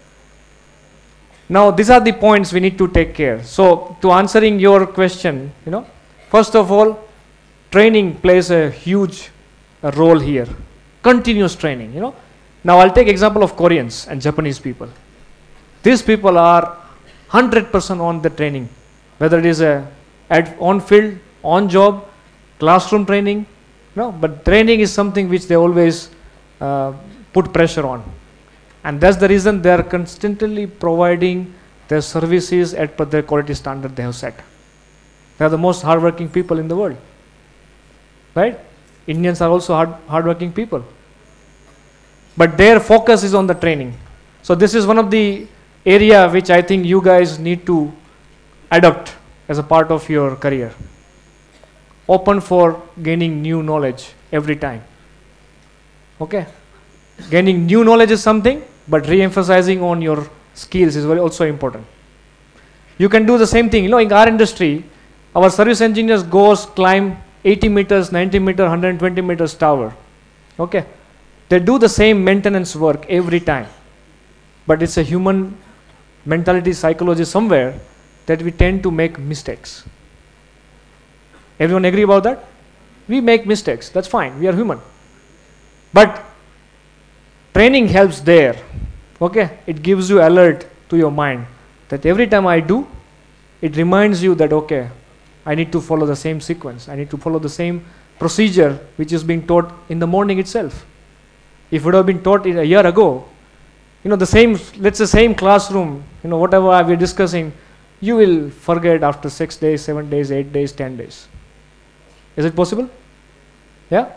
Now these are the points we need to take care. So to answering your question, you know, first of all, training plays a huge uh, role here. Continuous training, you know. Now I'll take example of Koreans and Japanese people. These people are one hundred percent on the training, whether it is a at on field, on job, classroom training. No, but training is something which they always uh, put pressure on. And that's the reason they are constantly providing their services at per their quality standard they have set. They are the most hardworking people in the world. Right? Indians are also hard, hardworking people. But their focus is on the training. So this is one of the area which I think you guys need to adopt as a part of your career. Open for gaining new knowledge every time. Okay? Gaining new knowledge is something, but re-emphasizing on your skills is very also important. You can do the same thing. You know, in our industry, our service engineers goes climb eighty meters, ninety meters, one hundred twenty meters tower. Okay? They do the same maintenance work every time. But it's a human mentality, psychology somewhere that we tend to make mistakes. Everyone agree about that? We make mistakes. That's fine. We are human. But training helps there. Okay? It gives you alert to your mind that every time I do, it reminds you that, okay, I need to follow the same sequence. I need to follow the same procedure which is being taught in the morning itself. If it would have been taught a year ago, you know, the same, let's say same classroom, you know, whatever we're discussing, you will forget after six days, seven days, eight days, ten days. Is it possible? Yeah?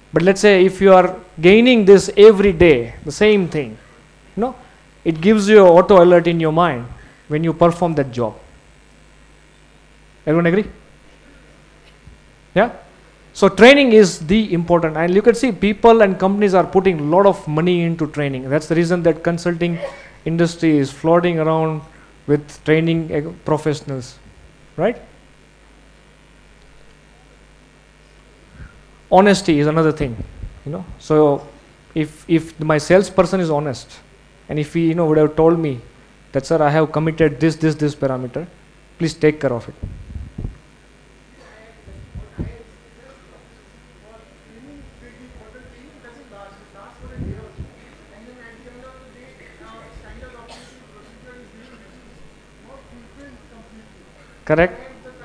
But let's say if you are gaining this every day, the same thing, you know, it gives you an auto alert in your mind when you perform that job. Everyone agree? Yeah? So training is the important, and you can see people and companies are putting a lot of money into training. That's the reason that consulting industry is floating around with training uh, professionals, right? Honesty is another thing, you know. So if if my salesperson is honest, and if he, you know, would have told me that, sir, I have committed this, this, this parameter, please take care of it. Correct?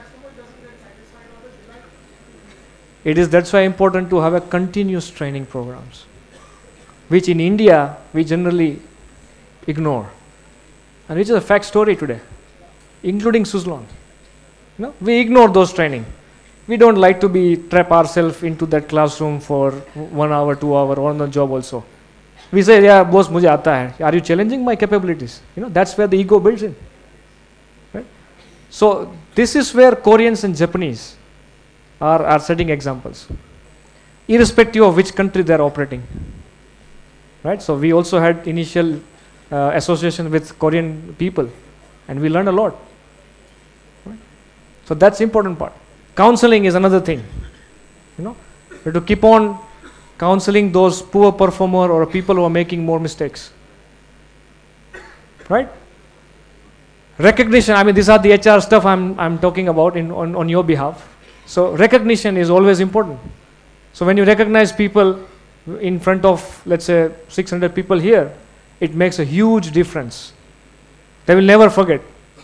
It is, that's why important to have a continuous training programs, which in India we generally ignore, and which is a fact story today, including Suzlon. You know, we ignore those training. We don't like to be trap ourselves into that classroom for one hour, two hour, or on the job also. We say, yeah, boss, mujhe aata hai. Are you challenging my capabilities? You know, that's where the ego builds in. Right? So this is where Koreans and Japanese are, are setting examples, irrespective of which country they are operating. Right? So we also had initial uh, association with Korean people, and we learned a lot. Right? So that's important part. Counseling is another thing. You know, we have to keep on counseling those poor performer or people who are making more mistakes. Right? Recognition, I mean, these are the H R stuff I'm, I'm talking about in, on, on your behalf. So recognition is always important. So when you recognize people in front of, let's say, six hundred people here, it makes a huge difference. They will never forget.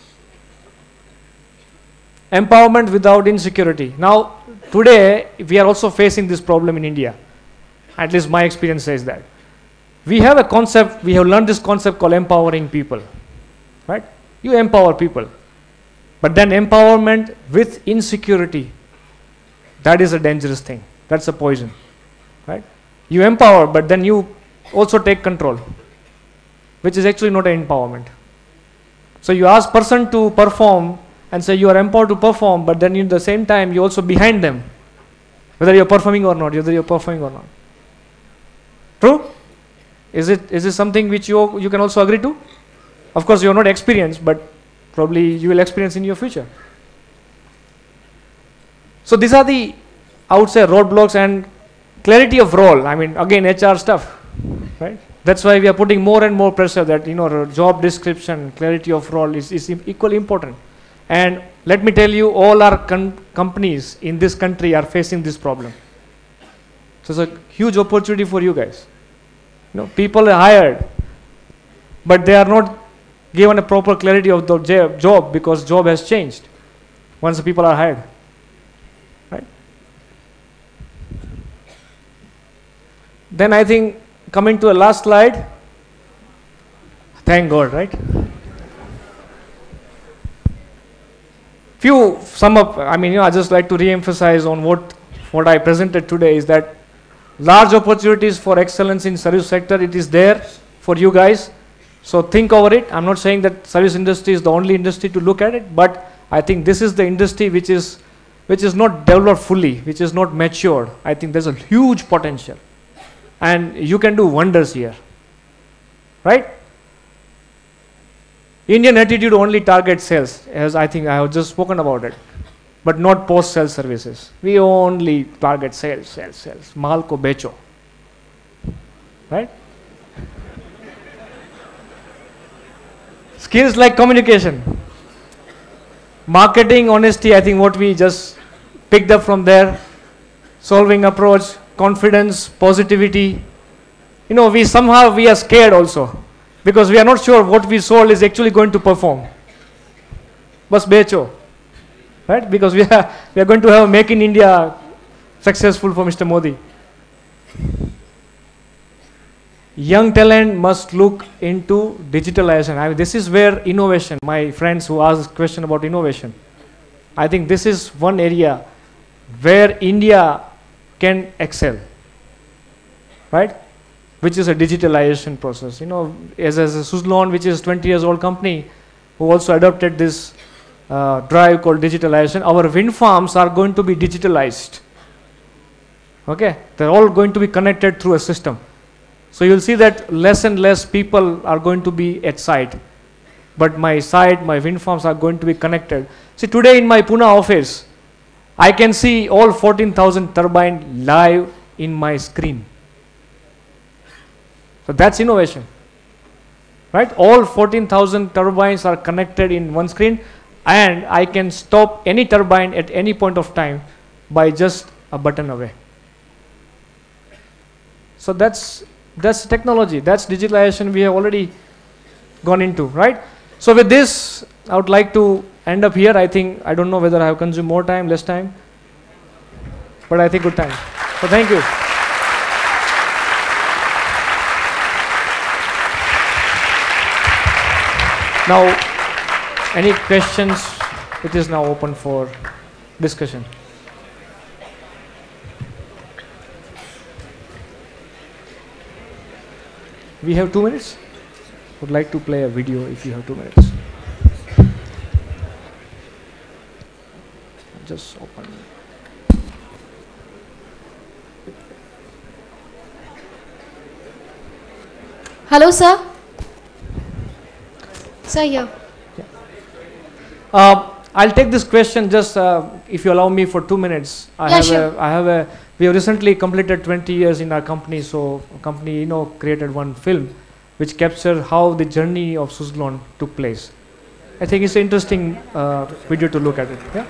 Empowerment without insecurity. Now, today, we are also facing this problem in India. At least my experience says that. We have a concept, we have learned this concept called empowering people. Right? You empower people. But then empowerment with insecurity, that is a dangerous thing. That's a poison. Right? You empower, but then you also take control, which is actually not an empowerment. So you ask person to perform and say you are empowered to perform, but then at the same time you also behind them, whether you're performing or not, whether you're performing or not. True? Is it is this something which you you can also agree to? Of course, you're not experienced, but probably you will experience in your future. So these are the, I would say, roadblocks and clarity of role. I mean, again, H R stuff, right? That's why we are putting more and more pressure that, you know, job description, clarity of role is, is equally important. And let me tell you, all our companies in this country are facing this problem. So it's a huge opportunity for you guys. You know, people are hired, but they are not given a proper clarity of the job because job has changed once the people are hired. Right? Then I think coming to the last slide, thank God, right? Few sum up, I mean, you know, I just like to re-emphasize on what, what I presented today is that large opportunities for excellence in service sector, it is there for you guys. So think over it. I'm not saying that service industry is the only industry to look at it, but I think this is the industry which is, which is not developed fully, which is not matured. I think there's a huge potential. And you can do wonders here. Right? Indian attitude only targets sales, as I think I have just spoken about it, but not post-sale services. We only target sales, sales, sales. Maal ko becho. Right? Skills like communication, marketing, honesty, I think what we just picked up from there, solving approach, confidence, positivity. You know, we somehow, we are scared also, because we are not sure what we sold is actually going to perform. Bas becho. Right? Because we are, we are going to have Make in India successful for Mister Modi. Young talent must look into digitalization. I mean, this is where innovation, my friends who asked question about innovation, I think this is one area where India can excel. right? Which is a digitalization process. You know, as, as a Suzlon, which is twenty years old company, who also adopted this uh, drive called digitalization, our wind farms are going to be digitalized. Okay, they're all going to be connected through a system. So you'll see that less and less people are going to be at site. But my site, my wind farms are going to be connected. See, today in my Pune office, I can see all fourteen thousand turbines live in my screen. So that's innovation, right? All fourteen thousand turbines are connected in one screen, and I can stop any turbine at any point of time by just a button away. So that's that's technology, that's digitalization we have already gone into, right? So with this, I would like to end up here. I think, I don't know whether I have consumed more time, less time, but I think good time. So thank you. Now, any questions? It is now open for discussion. We have two minutes. Would like to play a video if you have two minutes. Just open. Hello, sir. Sir, here. Uh, I'll take this question just uh, if you allow me for two minutes. I Yeah, have sure. a, I have a. We have recently completed twenty years in our company, so company you know created one film, which captured how the journey of Suzlon took place. I think it's an interesting uh, video to look at it. Yeah.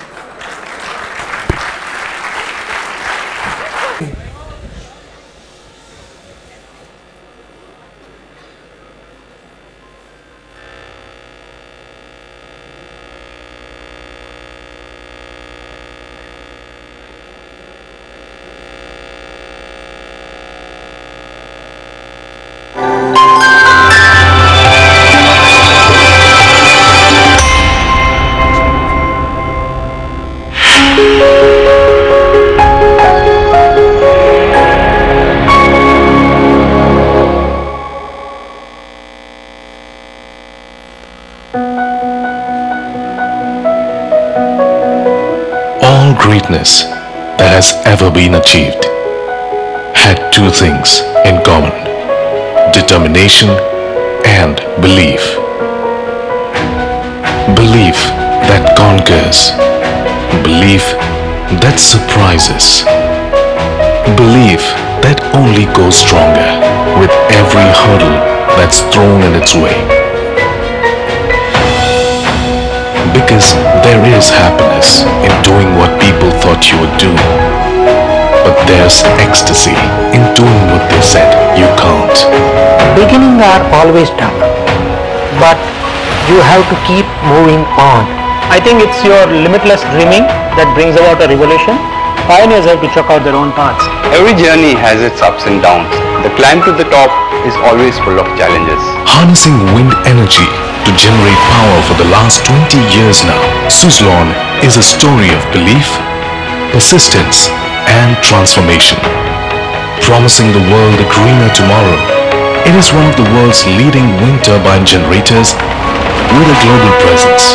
Greatness that has ever been achieved had two things in common: determination and belief. Belief that conquers, belief that surprises, belief that only goes stronger with every hurdle that's thrown in its way. Because there is happiness in doing what people thought you would do. But there's ecstasy in doing what they said you can't. Beginnings are always tough, but you have to keep moving on. I think it's your limitless dreaming that brings about a revolution. Pioneers have to check out their own paths. Every journey has its ups and downs. The climb to the top is always full of challenges. Harnessing wind energy to generate power for the last twenty years now, Suzlon is a story of belief, persistence and transformation. Promising the world a greener tomorrow, it is one of the world's leading wind turbine generators with a global presence.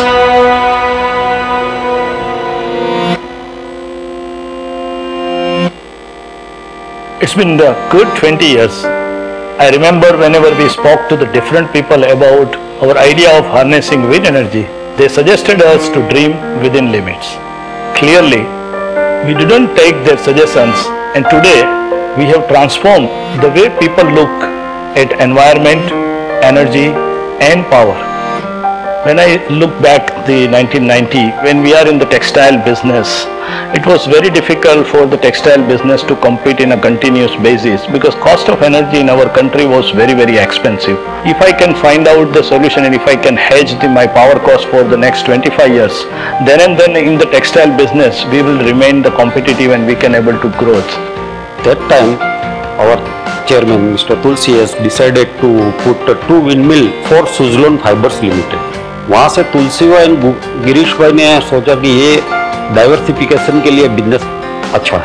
It's been a good twenty years. I remember whenever we spoke to the different people about our idea of harnessing wind energy, they suggested us to dream within limits. Clearly, we didn't take their suggestions, and today we have transformed the way people look at environment, energy and power. When I look back the nineteen ninety, when we are in the textile business, it was very difficult for the textile business to compete in a continuous basis because cost of energy in our country was very very expensive. If I can find out the solution and if I can hedge the, my power cost for the next twenty-five years, then and then in the textile business we will remain the competitive and we can able to grow. That time our chairman Mister Tulsi has decided to put a two windmill for Suzlon Fibers Limited. वहाँ से तुलसी भाई गिरीश भाई ने सोचा कि ये diversification के लिए बिजनेस अच्छा है,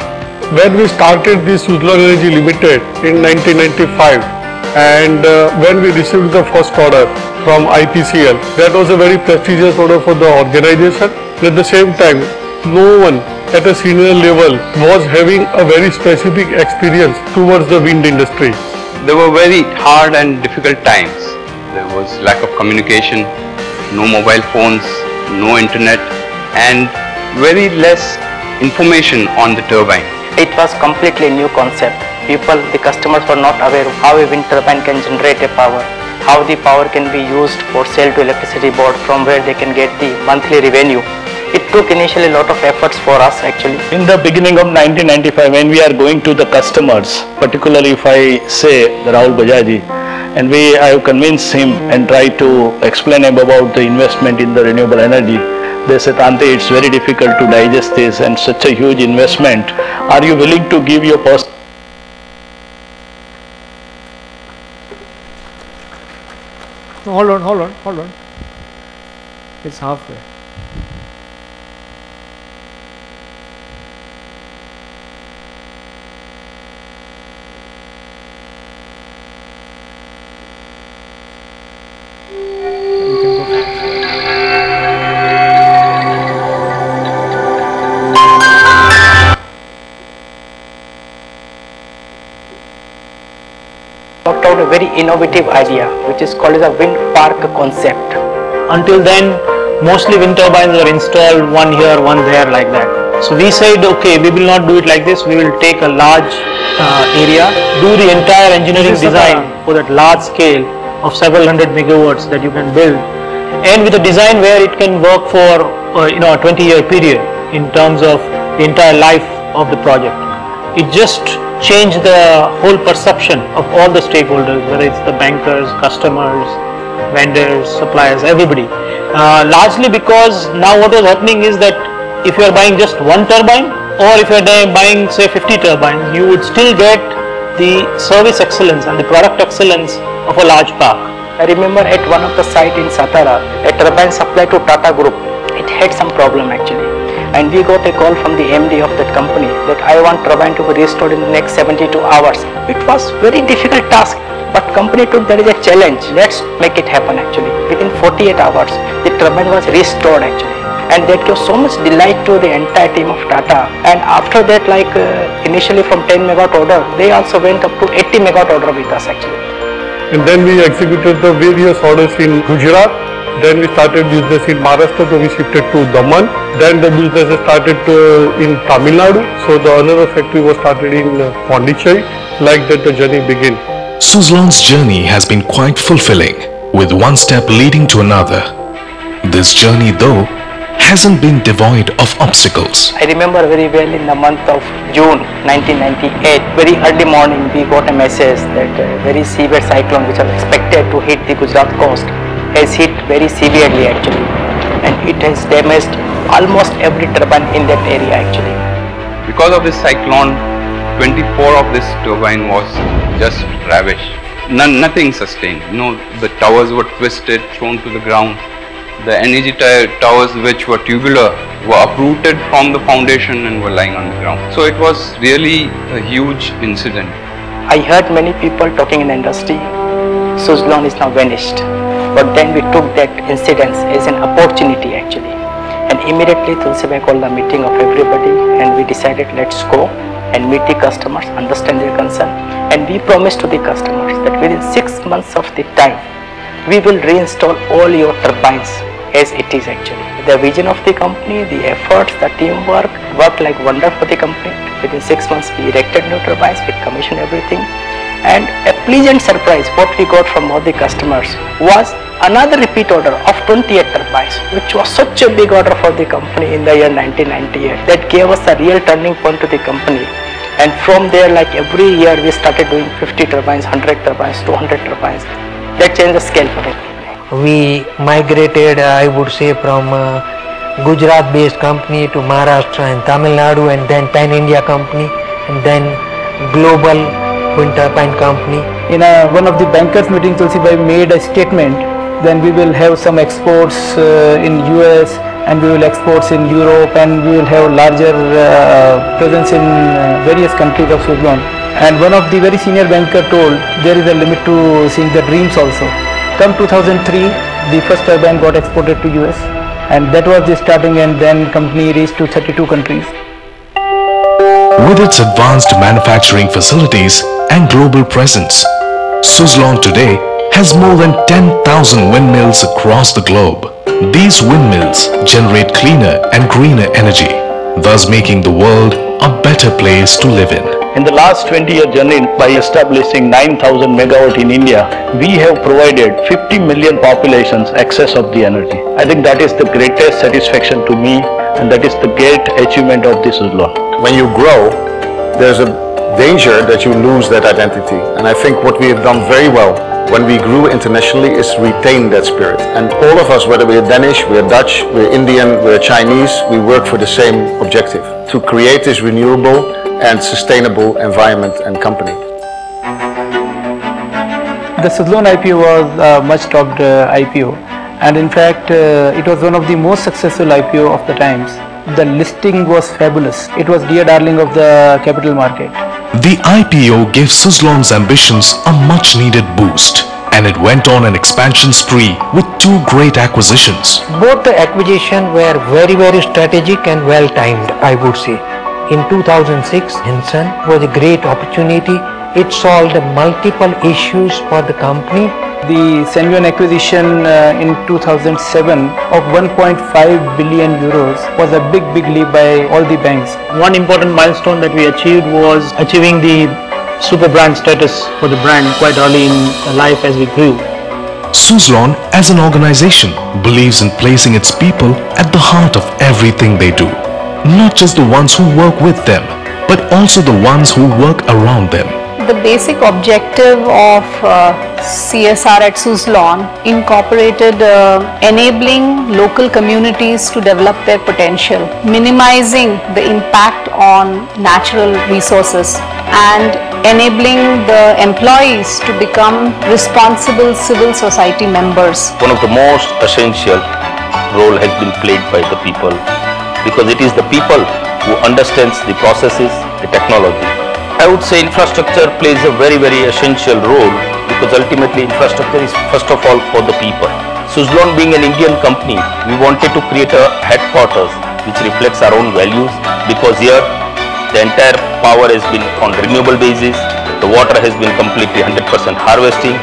when we started the Suzlon Energy Limited in nineteen ninety-five, and uh, when we received the first order from I P C L, that was a very prestigious order for the organization. At the same time, no one at a senior level was having a very specific experience towards the wind industry. There were very hard and difficult times. There was lack of communication, no mobile phones, no internet, and very less information on the turbine. It was completely new concept. People, the customers were not aware of how a wind turbine can generate a power, how the power can be used for sale to electricity board, from where they can get the monthly revenue. It took initially a lot of efforts for us actually. In the beginning of nineteen ninety-five, when we are going to the customers, particularly if I say the Rahul Balaji, and we I have convinced him and tried to explain him about the investment in the renewable energy, they said, Ante, it's very difficult to digest this and such a huge investment. Are you willing to give your personal? Hold on, hold on, hold on. It's halfway. Worked out a very innovative idea which is called as a wind park concept. Until then, mostly wind turbines were installed one here, one there, like that. So we said, okay, we will not do it like this. We will take a large uh, area, do the entire engineering design for that large scale of several hundred megawatts that you can build, and with a design where it can work for uh, you know a twenty year period in terms of the entire life of the project. It just changed the whole perception of all the stakeholders, whether it's the bankers, customers, vendors, suppliers, everybody. Uh, largely because now what was happening is that if you are buying just one turbine, or if you are buying say fifty turbines, you would still get the service excellence and the product excellence of a large park. I remember at one of the site in Satara, a turbine supplied to Tata Group, it had some problem actually. And we got a call from the M D of that company that I want turbine to be restored in the next seventy-two hours. It was very difficult task, but company took that as a challenge. Let's make it happen actually. Within forty-eight hours, the turbine was restored actually. And that gave so much delight to the entire team of Tata. And after that, like uh, initially from ten megawatt order, they also went up to eighty megawatt order with us actually. And then we executed the various orders in Gujarat. Then we started business in Maharashtra, so we shifted to Daman. Then the business started uh, in Tamil Nadu. So the another factory was started in uh, Pondicherry. Like that the journey began. Suzlon's journey has been quite fulfilling, with one step leading to another. This journey, though, hasn't been devoid of obstacles. I remember very well in the month of June nineteen ninety-eight, very early morning we got a message that a very severe cyclone which was expected to hit the Gujarat coast has hit very severely actually, and it has damaged almost every turbine in that area actually. Because of this cyclone, twenty-four of this turbine was just ravished. None, nothing sustained. You know, the towers were twisted, thrown to the ground. The energy towers which were tubular were uprooted from the foundation and were lying on the ground. So it was really a huge incident. I heard many people talking in the industry, Suzlon is now vanished. But then we took that incident as an opportunity actually. And immediately Tulsi called a meeting of everybody and we decided let's go and meet the customers, understand their concern. And we promised to the customers that within six months of the time, we will reinstall all your turbines as it is actually. The vision of the company, the efforts, the teamwork worked like wonder for the company. Within six months we erected new turbines, we commissioned everything. And a pleasant surprise what we got from all the customers was another repeat order of twenty-eight turbines, which was such a big order for the company in the year nineteen ninety-eight. That gave us a real turning point to the company. And from there, like every year we started doing fifty turbines, one hundred turbines, two hundred turbines. That changed the scale for it. We migrated, uh, I would say, from uh, Gujarat based company to Maharashtra and Tamil Nadu, and then Pan India company, and then global wind turbine company. In a, one of the bankers meetings, Tulsi bhai made a statement, then we will have some exports uh, in U S and we will export in Europe, and we will have larger uh, presence in uh, various countries of Suzlon. And one of the very senior banker told there is a limit to seeing the dreams also. Come two thousand three, the first turbine got exported to U S, and that was the starting, and then company reached to thirty-two countries. With its advanced manufacturing facilities and global presence, Suzlon today has more than ten thousand windmills across the globe. These windmills generate cleaner and greener energy, thus making the world a better place to live in. In the last twenty year journey, by establishing nine thousand megawatt in India, we have provided fifty million populations access of the energy. I think that is the greatest satisfaction to me, and that is the great achievement of this Suzlon. When you grow, there's a danger that you lose that identity. And I think what we have done very well when we grew internationally is retain that spirit. And all of us, whether we're Danish, we're Dutch, we're Indian, we're Chinese, we work for the same objective, to create this renewable and sustainable environment and company. The Suzlon I P O was a much talked uh, I P O, and in fact uh, it was one of the most successful I P O of the times. The listing was fabulous. It was dear darling of the capital market. The I P O gave Suzlon's ambitions a much needed boost, and it went on an expansion spree with two great acquisitions. Both the acquisitions were very very strategic and well timed, I would say. In two thousand six, Hinson was a great opportunity. It solved multiple issues for the company. The Senvion acquisition uh, in two thousand seven of one point five billion euros was a big big leap by all the banks. One important milestone that we achieved was achieving the super brand status for the brand quite early in life as we grew. Suzlon as an organization believes in placing its people at the heart of everything they do. Not just the ones who work with them, but also the ones who work around them. The basic objective of uh, C S R at Suzlon incorporated uh, enabling local communities to develop their potential, minimizing the impact on natural resources, and enabling the employees to become responsible civil society members. One of the most essential role has been played by the people, because it is the people who understands the processes, the technology. I would say infrastructure plays a very very essential role, because ultimately infrastructure is first of all for the people. Suzlon being an Indian company, we wanted to create a headquarters which reflects our own values, because here the entire power has been on renewable basis, the water has been completely one hundred percent harvesting.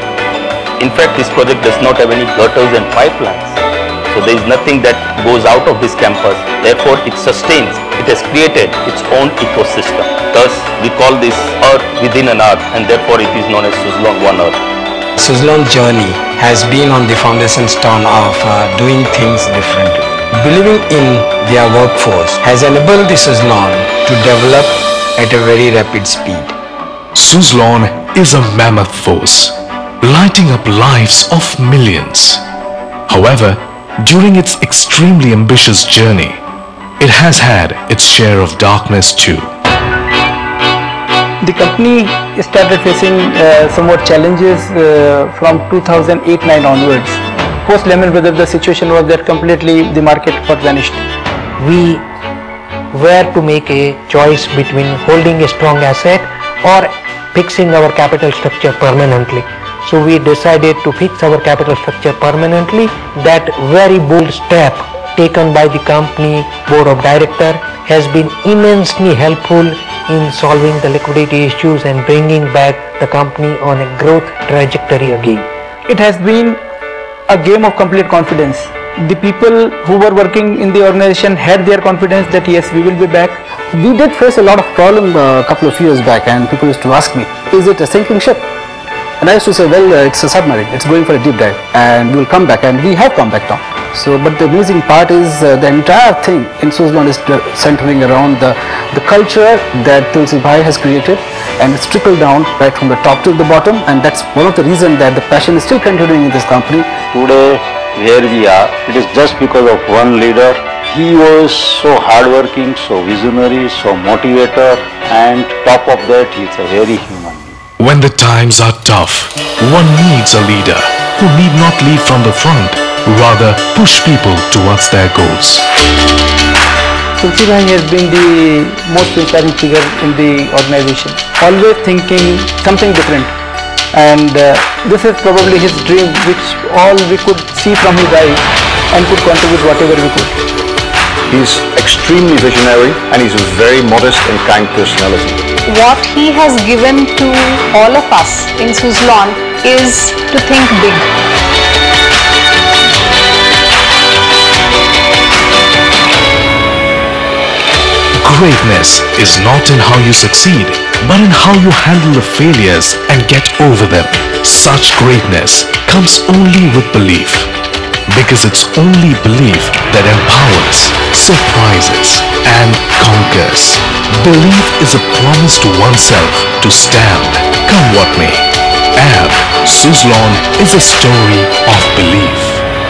In fact, this project does not have any gutters and pipelines. So there is nothing that goes out of this campus. Therefore, it sustains, it has created its own ecosystem. Thus, we call this Earth within an Earth, and therefore it is known as Suzlon One Earth. Suzlon's journey has been on the foundation stone of uh, doing things differently. Believing in their workforce has enabled the Suzlon to develop at a very rapid speed. Suzlon is a mammoth force, lighting up lives of millions. However, during its extremely ambitious journey, it has had its share of darkness too. The company started facing uh, somewhat challenges uh, from two thousand eight nine onwards. Post Lehman Brothers, the situation was that completely the market got vanished. We were to make a choice between holding a strong asset or fixing our capital structure permanently. So we decided to fix our capital structure permanently. That very bold step taken by the company board of directors has been immensely helpful in solving the liquidity issues and bringing back the company on a growth trajectory again. It has been a game of complete confidence. The people who were working in the organization had their confidence that yes, we will be back. We did face a lot of problem a uh, couple of years back, and people used to ask me, is it a sinking ship? And I used to say, well, uh, it's a submarine, it's going for a deep dive, and we'll come back, and we have come back down. So, but the amazing part is uh, the entire thing in Suzlon is centering around the, the culture that Tulsi Bhai has created, and it's trickled down right from the top to the bottom, and that's one of the reasons that the passion is still continuing in this company. Today, where we are, it is just because of one leader. He was so hardworking, so visionary, so motivator, and top of that, he's a very human. When the times are tough, one needs a leader who need not lead from the front, rather push people towards their goals. Tulsi Bhai has been the most inspiring figure in the organization, always thinking something different, and uh, this is probably his dream, which all we could see from his eyes and could contribute whatever we could. He's extremely visionary and he's a very modest and kind personality. What he has given to all of us in Suzlon is to think big. Greatness is not in how you succeed, but in how you handle the failures and get over them. Such greatness comes only with belief, because it's only belief that empowers, surprises, and conquers. Belief is a promise to oneself to stand, come what may. And Suzlon is a story of belief.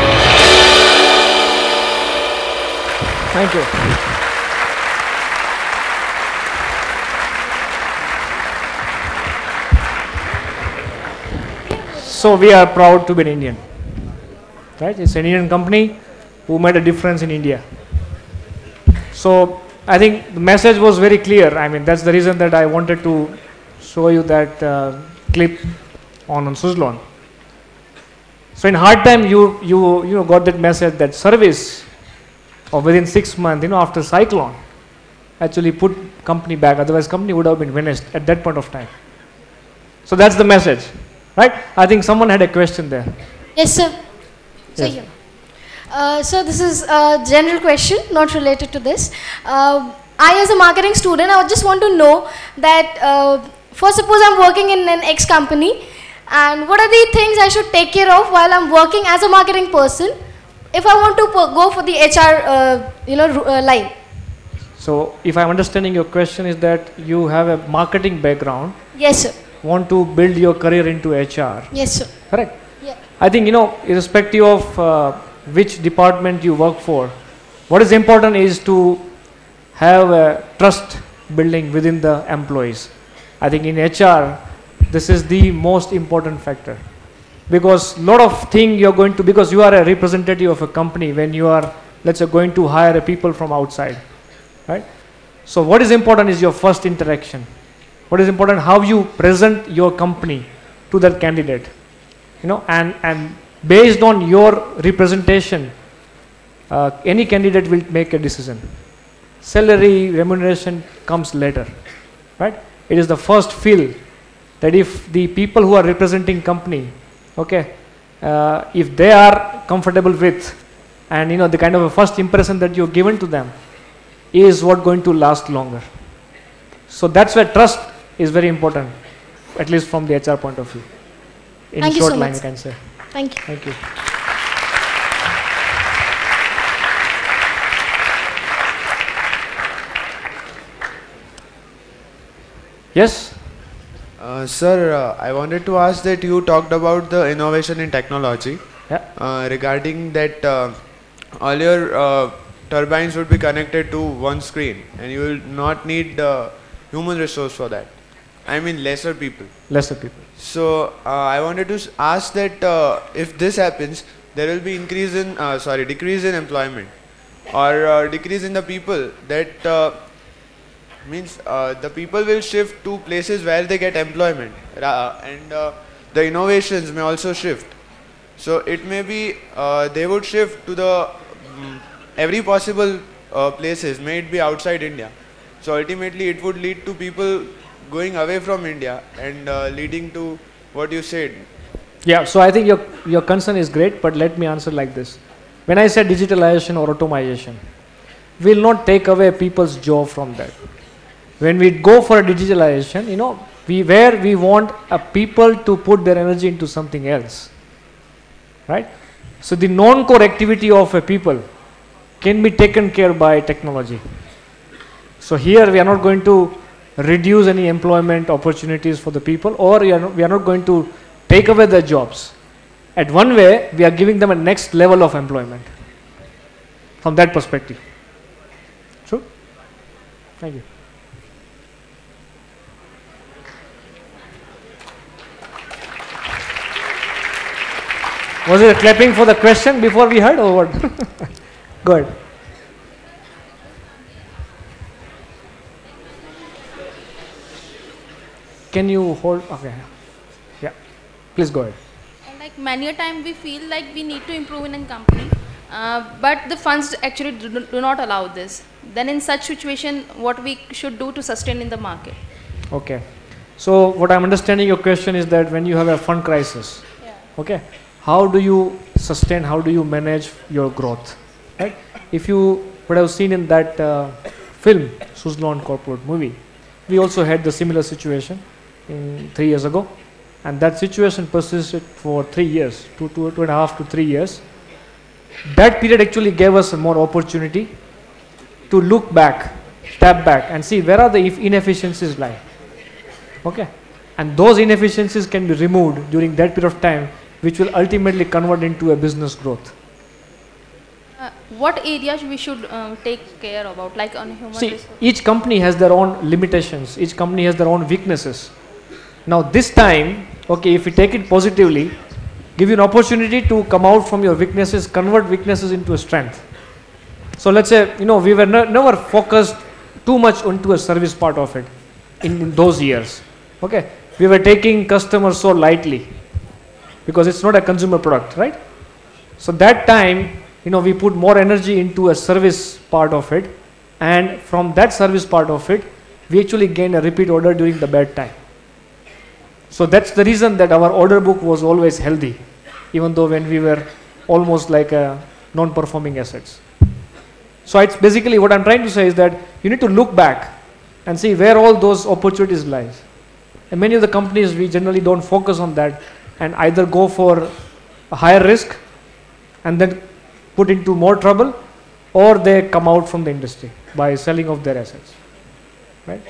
Thank you. So we are proud to be an Indian, right? It's an Indian company who made a difference in India. So I think the message was very clear. I mean, that's the reason that I wanted to show you that uh, clip on, on Suzlon. So in hard time, you you you know got that message, that service of within six months, you know, after cyclone, actually put company back. Otherwise, company would have been finished at that point of time. So that's the message. Right? I think someone had a question there. Yes, sir. So, Yes. here. Uh, so this is a general question, not related to this. Uh, I, as a marketing student, I would just want to know that, uh, for suppose I'm working in an X company, and what are the things I should take care of while I'm working as a marketing person, if I want to po- go for the H R, uh, you know, ru- uh, line. So if I'm understanding your question is that you have a marketing background. Yes, sir. Want to build your career into H R. Yes, sir. Correct. Yeah. I think, you know, irrespective of uh, which department you work for, what is important is to have a trust building within the employees. I think in H R, this is the most important factor, because lot of thing you're going to, because you are a representative of a company when you are, let's say, going to hire a people from outside, right? So what is important is your first interaction. What is important, how you present your company to that candidate, you know, and, and based on your representation, uh, any candidate will make a decision. Salary, remuneration comes later, right? It is the first feel that if the people who are representing company, okay, uh, if they are comfortable with, and you know, the kind of a first impression that you've given to them is what going to last longer. So that's where trust is very important, at least from the H R point of view. In Thank you short so line, much. you can say. Thank you. Thank you. Yes? Uh, sir, uh, I wanted to ask that you talked about the innovation in technology. Yeah. Uh, regarding that, uh, all your uh, turbines would be connected to one screen, and you will not need uh, human resource for that. I mean, lesser people. Lesser people. So uh, I wanted to s- ask that uh, if this happens, there will be increase in uh, sorry decrease in employment, or uh, decrease in the people. That uh, means uh, the people will shift to places where they get employment, ra- and uh, the innovations may also shift. So it may be uh, they would shift to the mm, every possible uh, places, may it be outside India. So ultimately it would lead to people going away from India and uh, leading to what you said. Yeah, so I think your, your concern is great, but let me answer like this. When I say digitalization or automation, we will not take away people's job from that. When we go for a digitalization, you know, we where we want a people to put their energy into something else, right? So the non-core activity of a people can be taken care by technology. So here we are not going to reduce any employment opportunities for the people, or we are not, we are not going to take away their jobs. At one way, we are giving them a next level of employment from that perspective. True? Thank you. Was it clapping for the question before we heard or what? Go ahead. Can you hold? Okay. Yeah. Please go ahead. Like many a time we feel like we need to improve in a company, uh, but the funds actually do, do not allow this. Then in such situation, what we should do to sustain in the market? Okay. So what I'm understanding your question is that when you have a fund crisis, yeah. okay, how do you sustain, how do you manage your growth, right? If you would have seen in that uh, film, Suzlon corporate movie, we also had the similar situation in three years ago, and that situation persisted for three years, two, two, two and a half to three years. That period actually gave us more opportunity to look back, step back and see where are the inefficiencies lie. Okay, and those inefficiencies can be removed during that period of time, which will ultimately convert into a business growth. Uh, what areas we should um, take care about, like on human See, resource? each company has their own limitations, each company has their own weaknesses. Now this time, okay, if we take it positively, give you an opportunity to come out from your weaknesses, convert weaknesses into a strength. So let's say, you know, we were ne never focused too much onto a service part of it in, in those years. Okay, we were taking customers so lightly because it's not a consumer product, right? So that time, you know, we put more energy into a service part of it, and from that service part of it, we actually gained a repeat order during the bad time. So that's the reason that our order book was always healthy, even though when we were almost like a non-performing assets. So it's basically what I'm trying to say is that you need to look back and see where all those opportunities lies. And many of the companies, we generally don't focus on that and either go for a higher risk and then put into more trouble, or they come out from the industry by selling off their assets, right?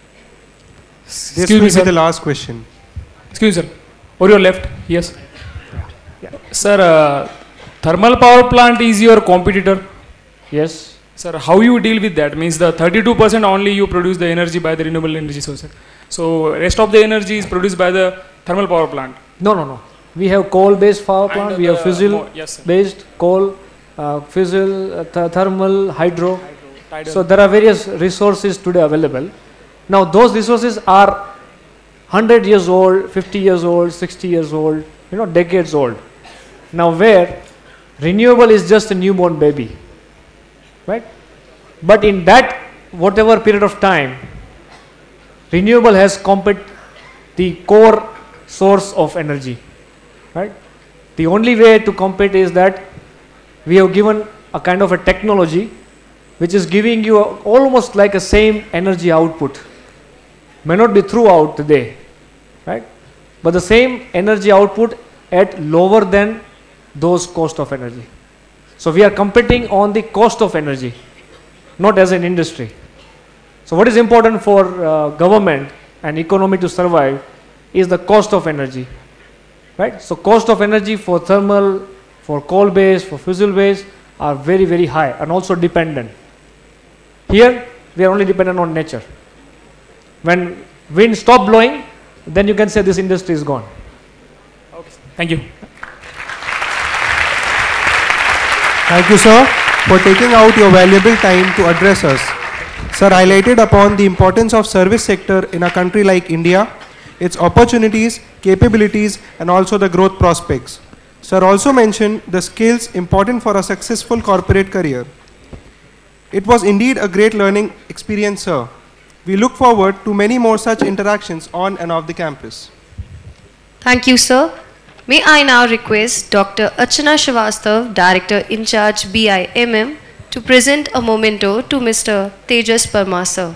This Excuse me, sir. The last question. Excuse me, sir. Or your left, yes. Yeah. Yeah. Sir, uh, thermal power plant is your competitor? Yes. Sir, how you deal with that? Means the thirty-two percent only you produce the energy by the renewable energy sources. So rest of the energy is produced by the thermal power plant. No, no, no. We have coal-based power plant. And we have fissile-based yes, coal, uh, fissile, uh, th thermal, hydro. hydro so there are various resources today available. Now those resources are one hundred years old, fifty years old, sixty years old, you know, decades old. Now where renewable is just a newborn baby, right? But in that whatever period of time, renewable has competed the core source of energy, right? The only way to compete is that we have given a kind of a technology which is giving you a, almost like a same energy output. May not be throughout the day, right? But the same energy output at lower than those cost of energy. So we are competing on the cost of energy, not as an industry. So what is important for uh, government and economy to survive is the cost of energy, right? So cost of energy for thermal, for coal-based, for fissile-based are very, very high and also dependent. Here we are only dependent on nature. When wind stop blowing, then you can say this industry is gone. Okay. Thank you. Thank you, sir, for taking out your valuable time to address us. Sir highlighted upon the importance of service sector in a country like India, its opportunities, capabilities, and also the growth prospects. Sir also mentioned the skills important for a successful corporate career. It was indeed a great learning experience, sir. We look forward to many more such interactions on and off the campus. Thank you, sir. May I now request Doctor Archana Srivastav, Director in charge B I M M, to present a memento to Mister Tejjas Prmar, sir.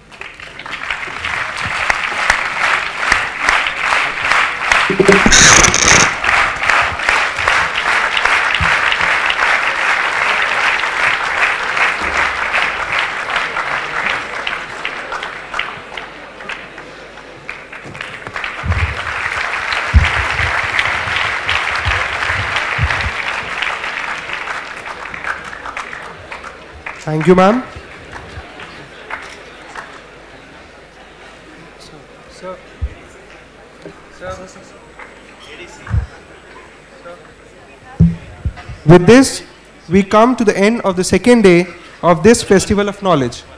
Thank you, ma'am. Sir, sir, sir, sir. With this, we come to the end of the second day of this Festival of Knowledge.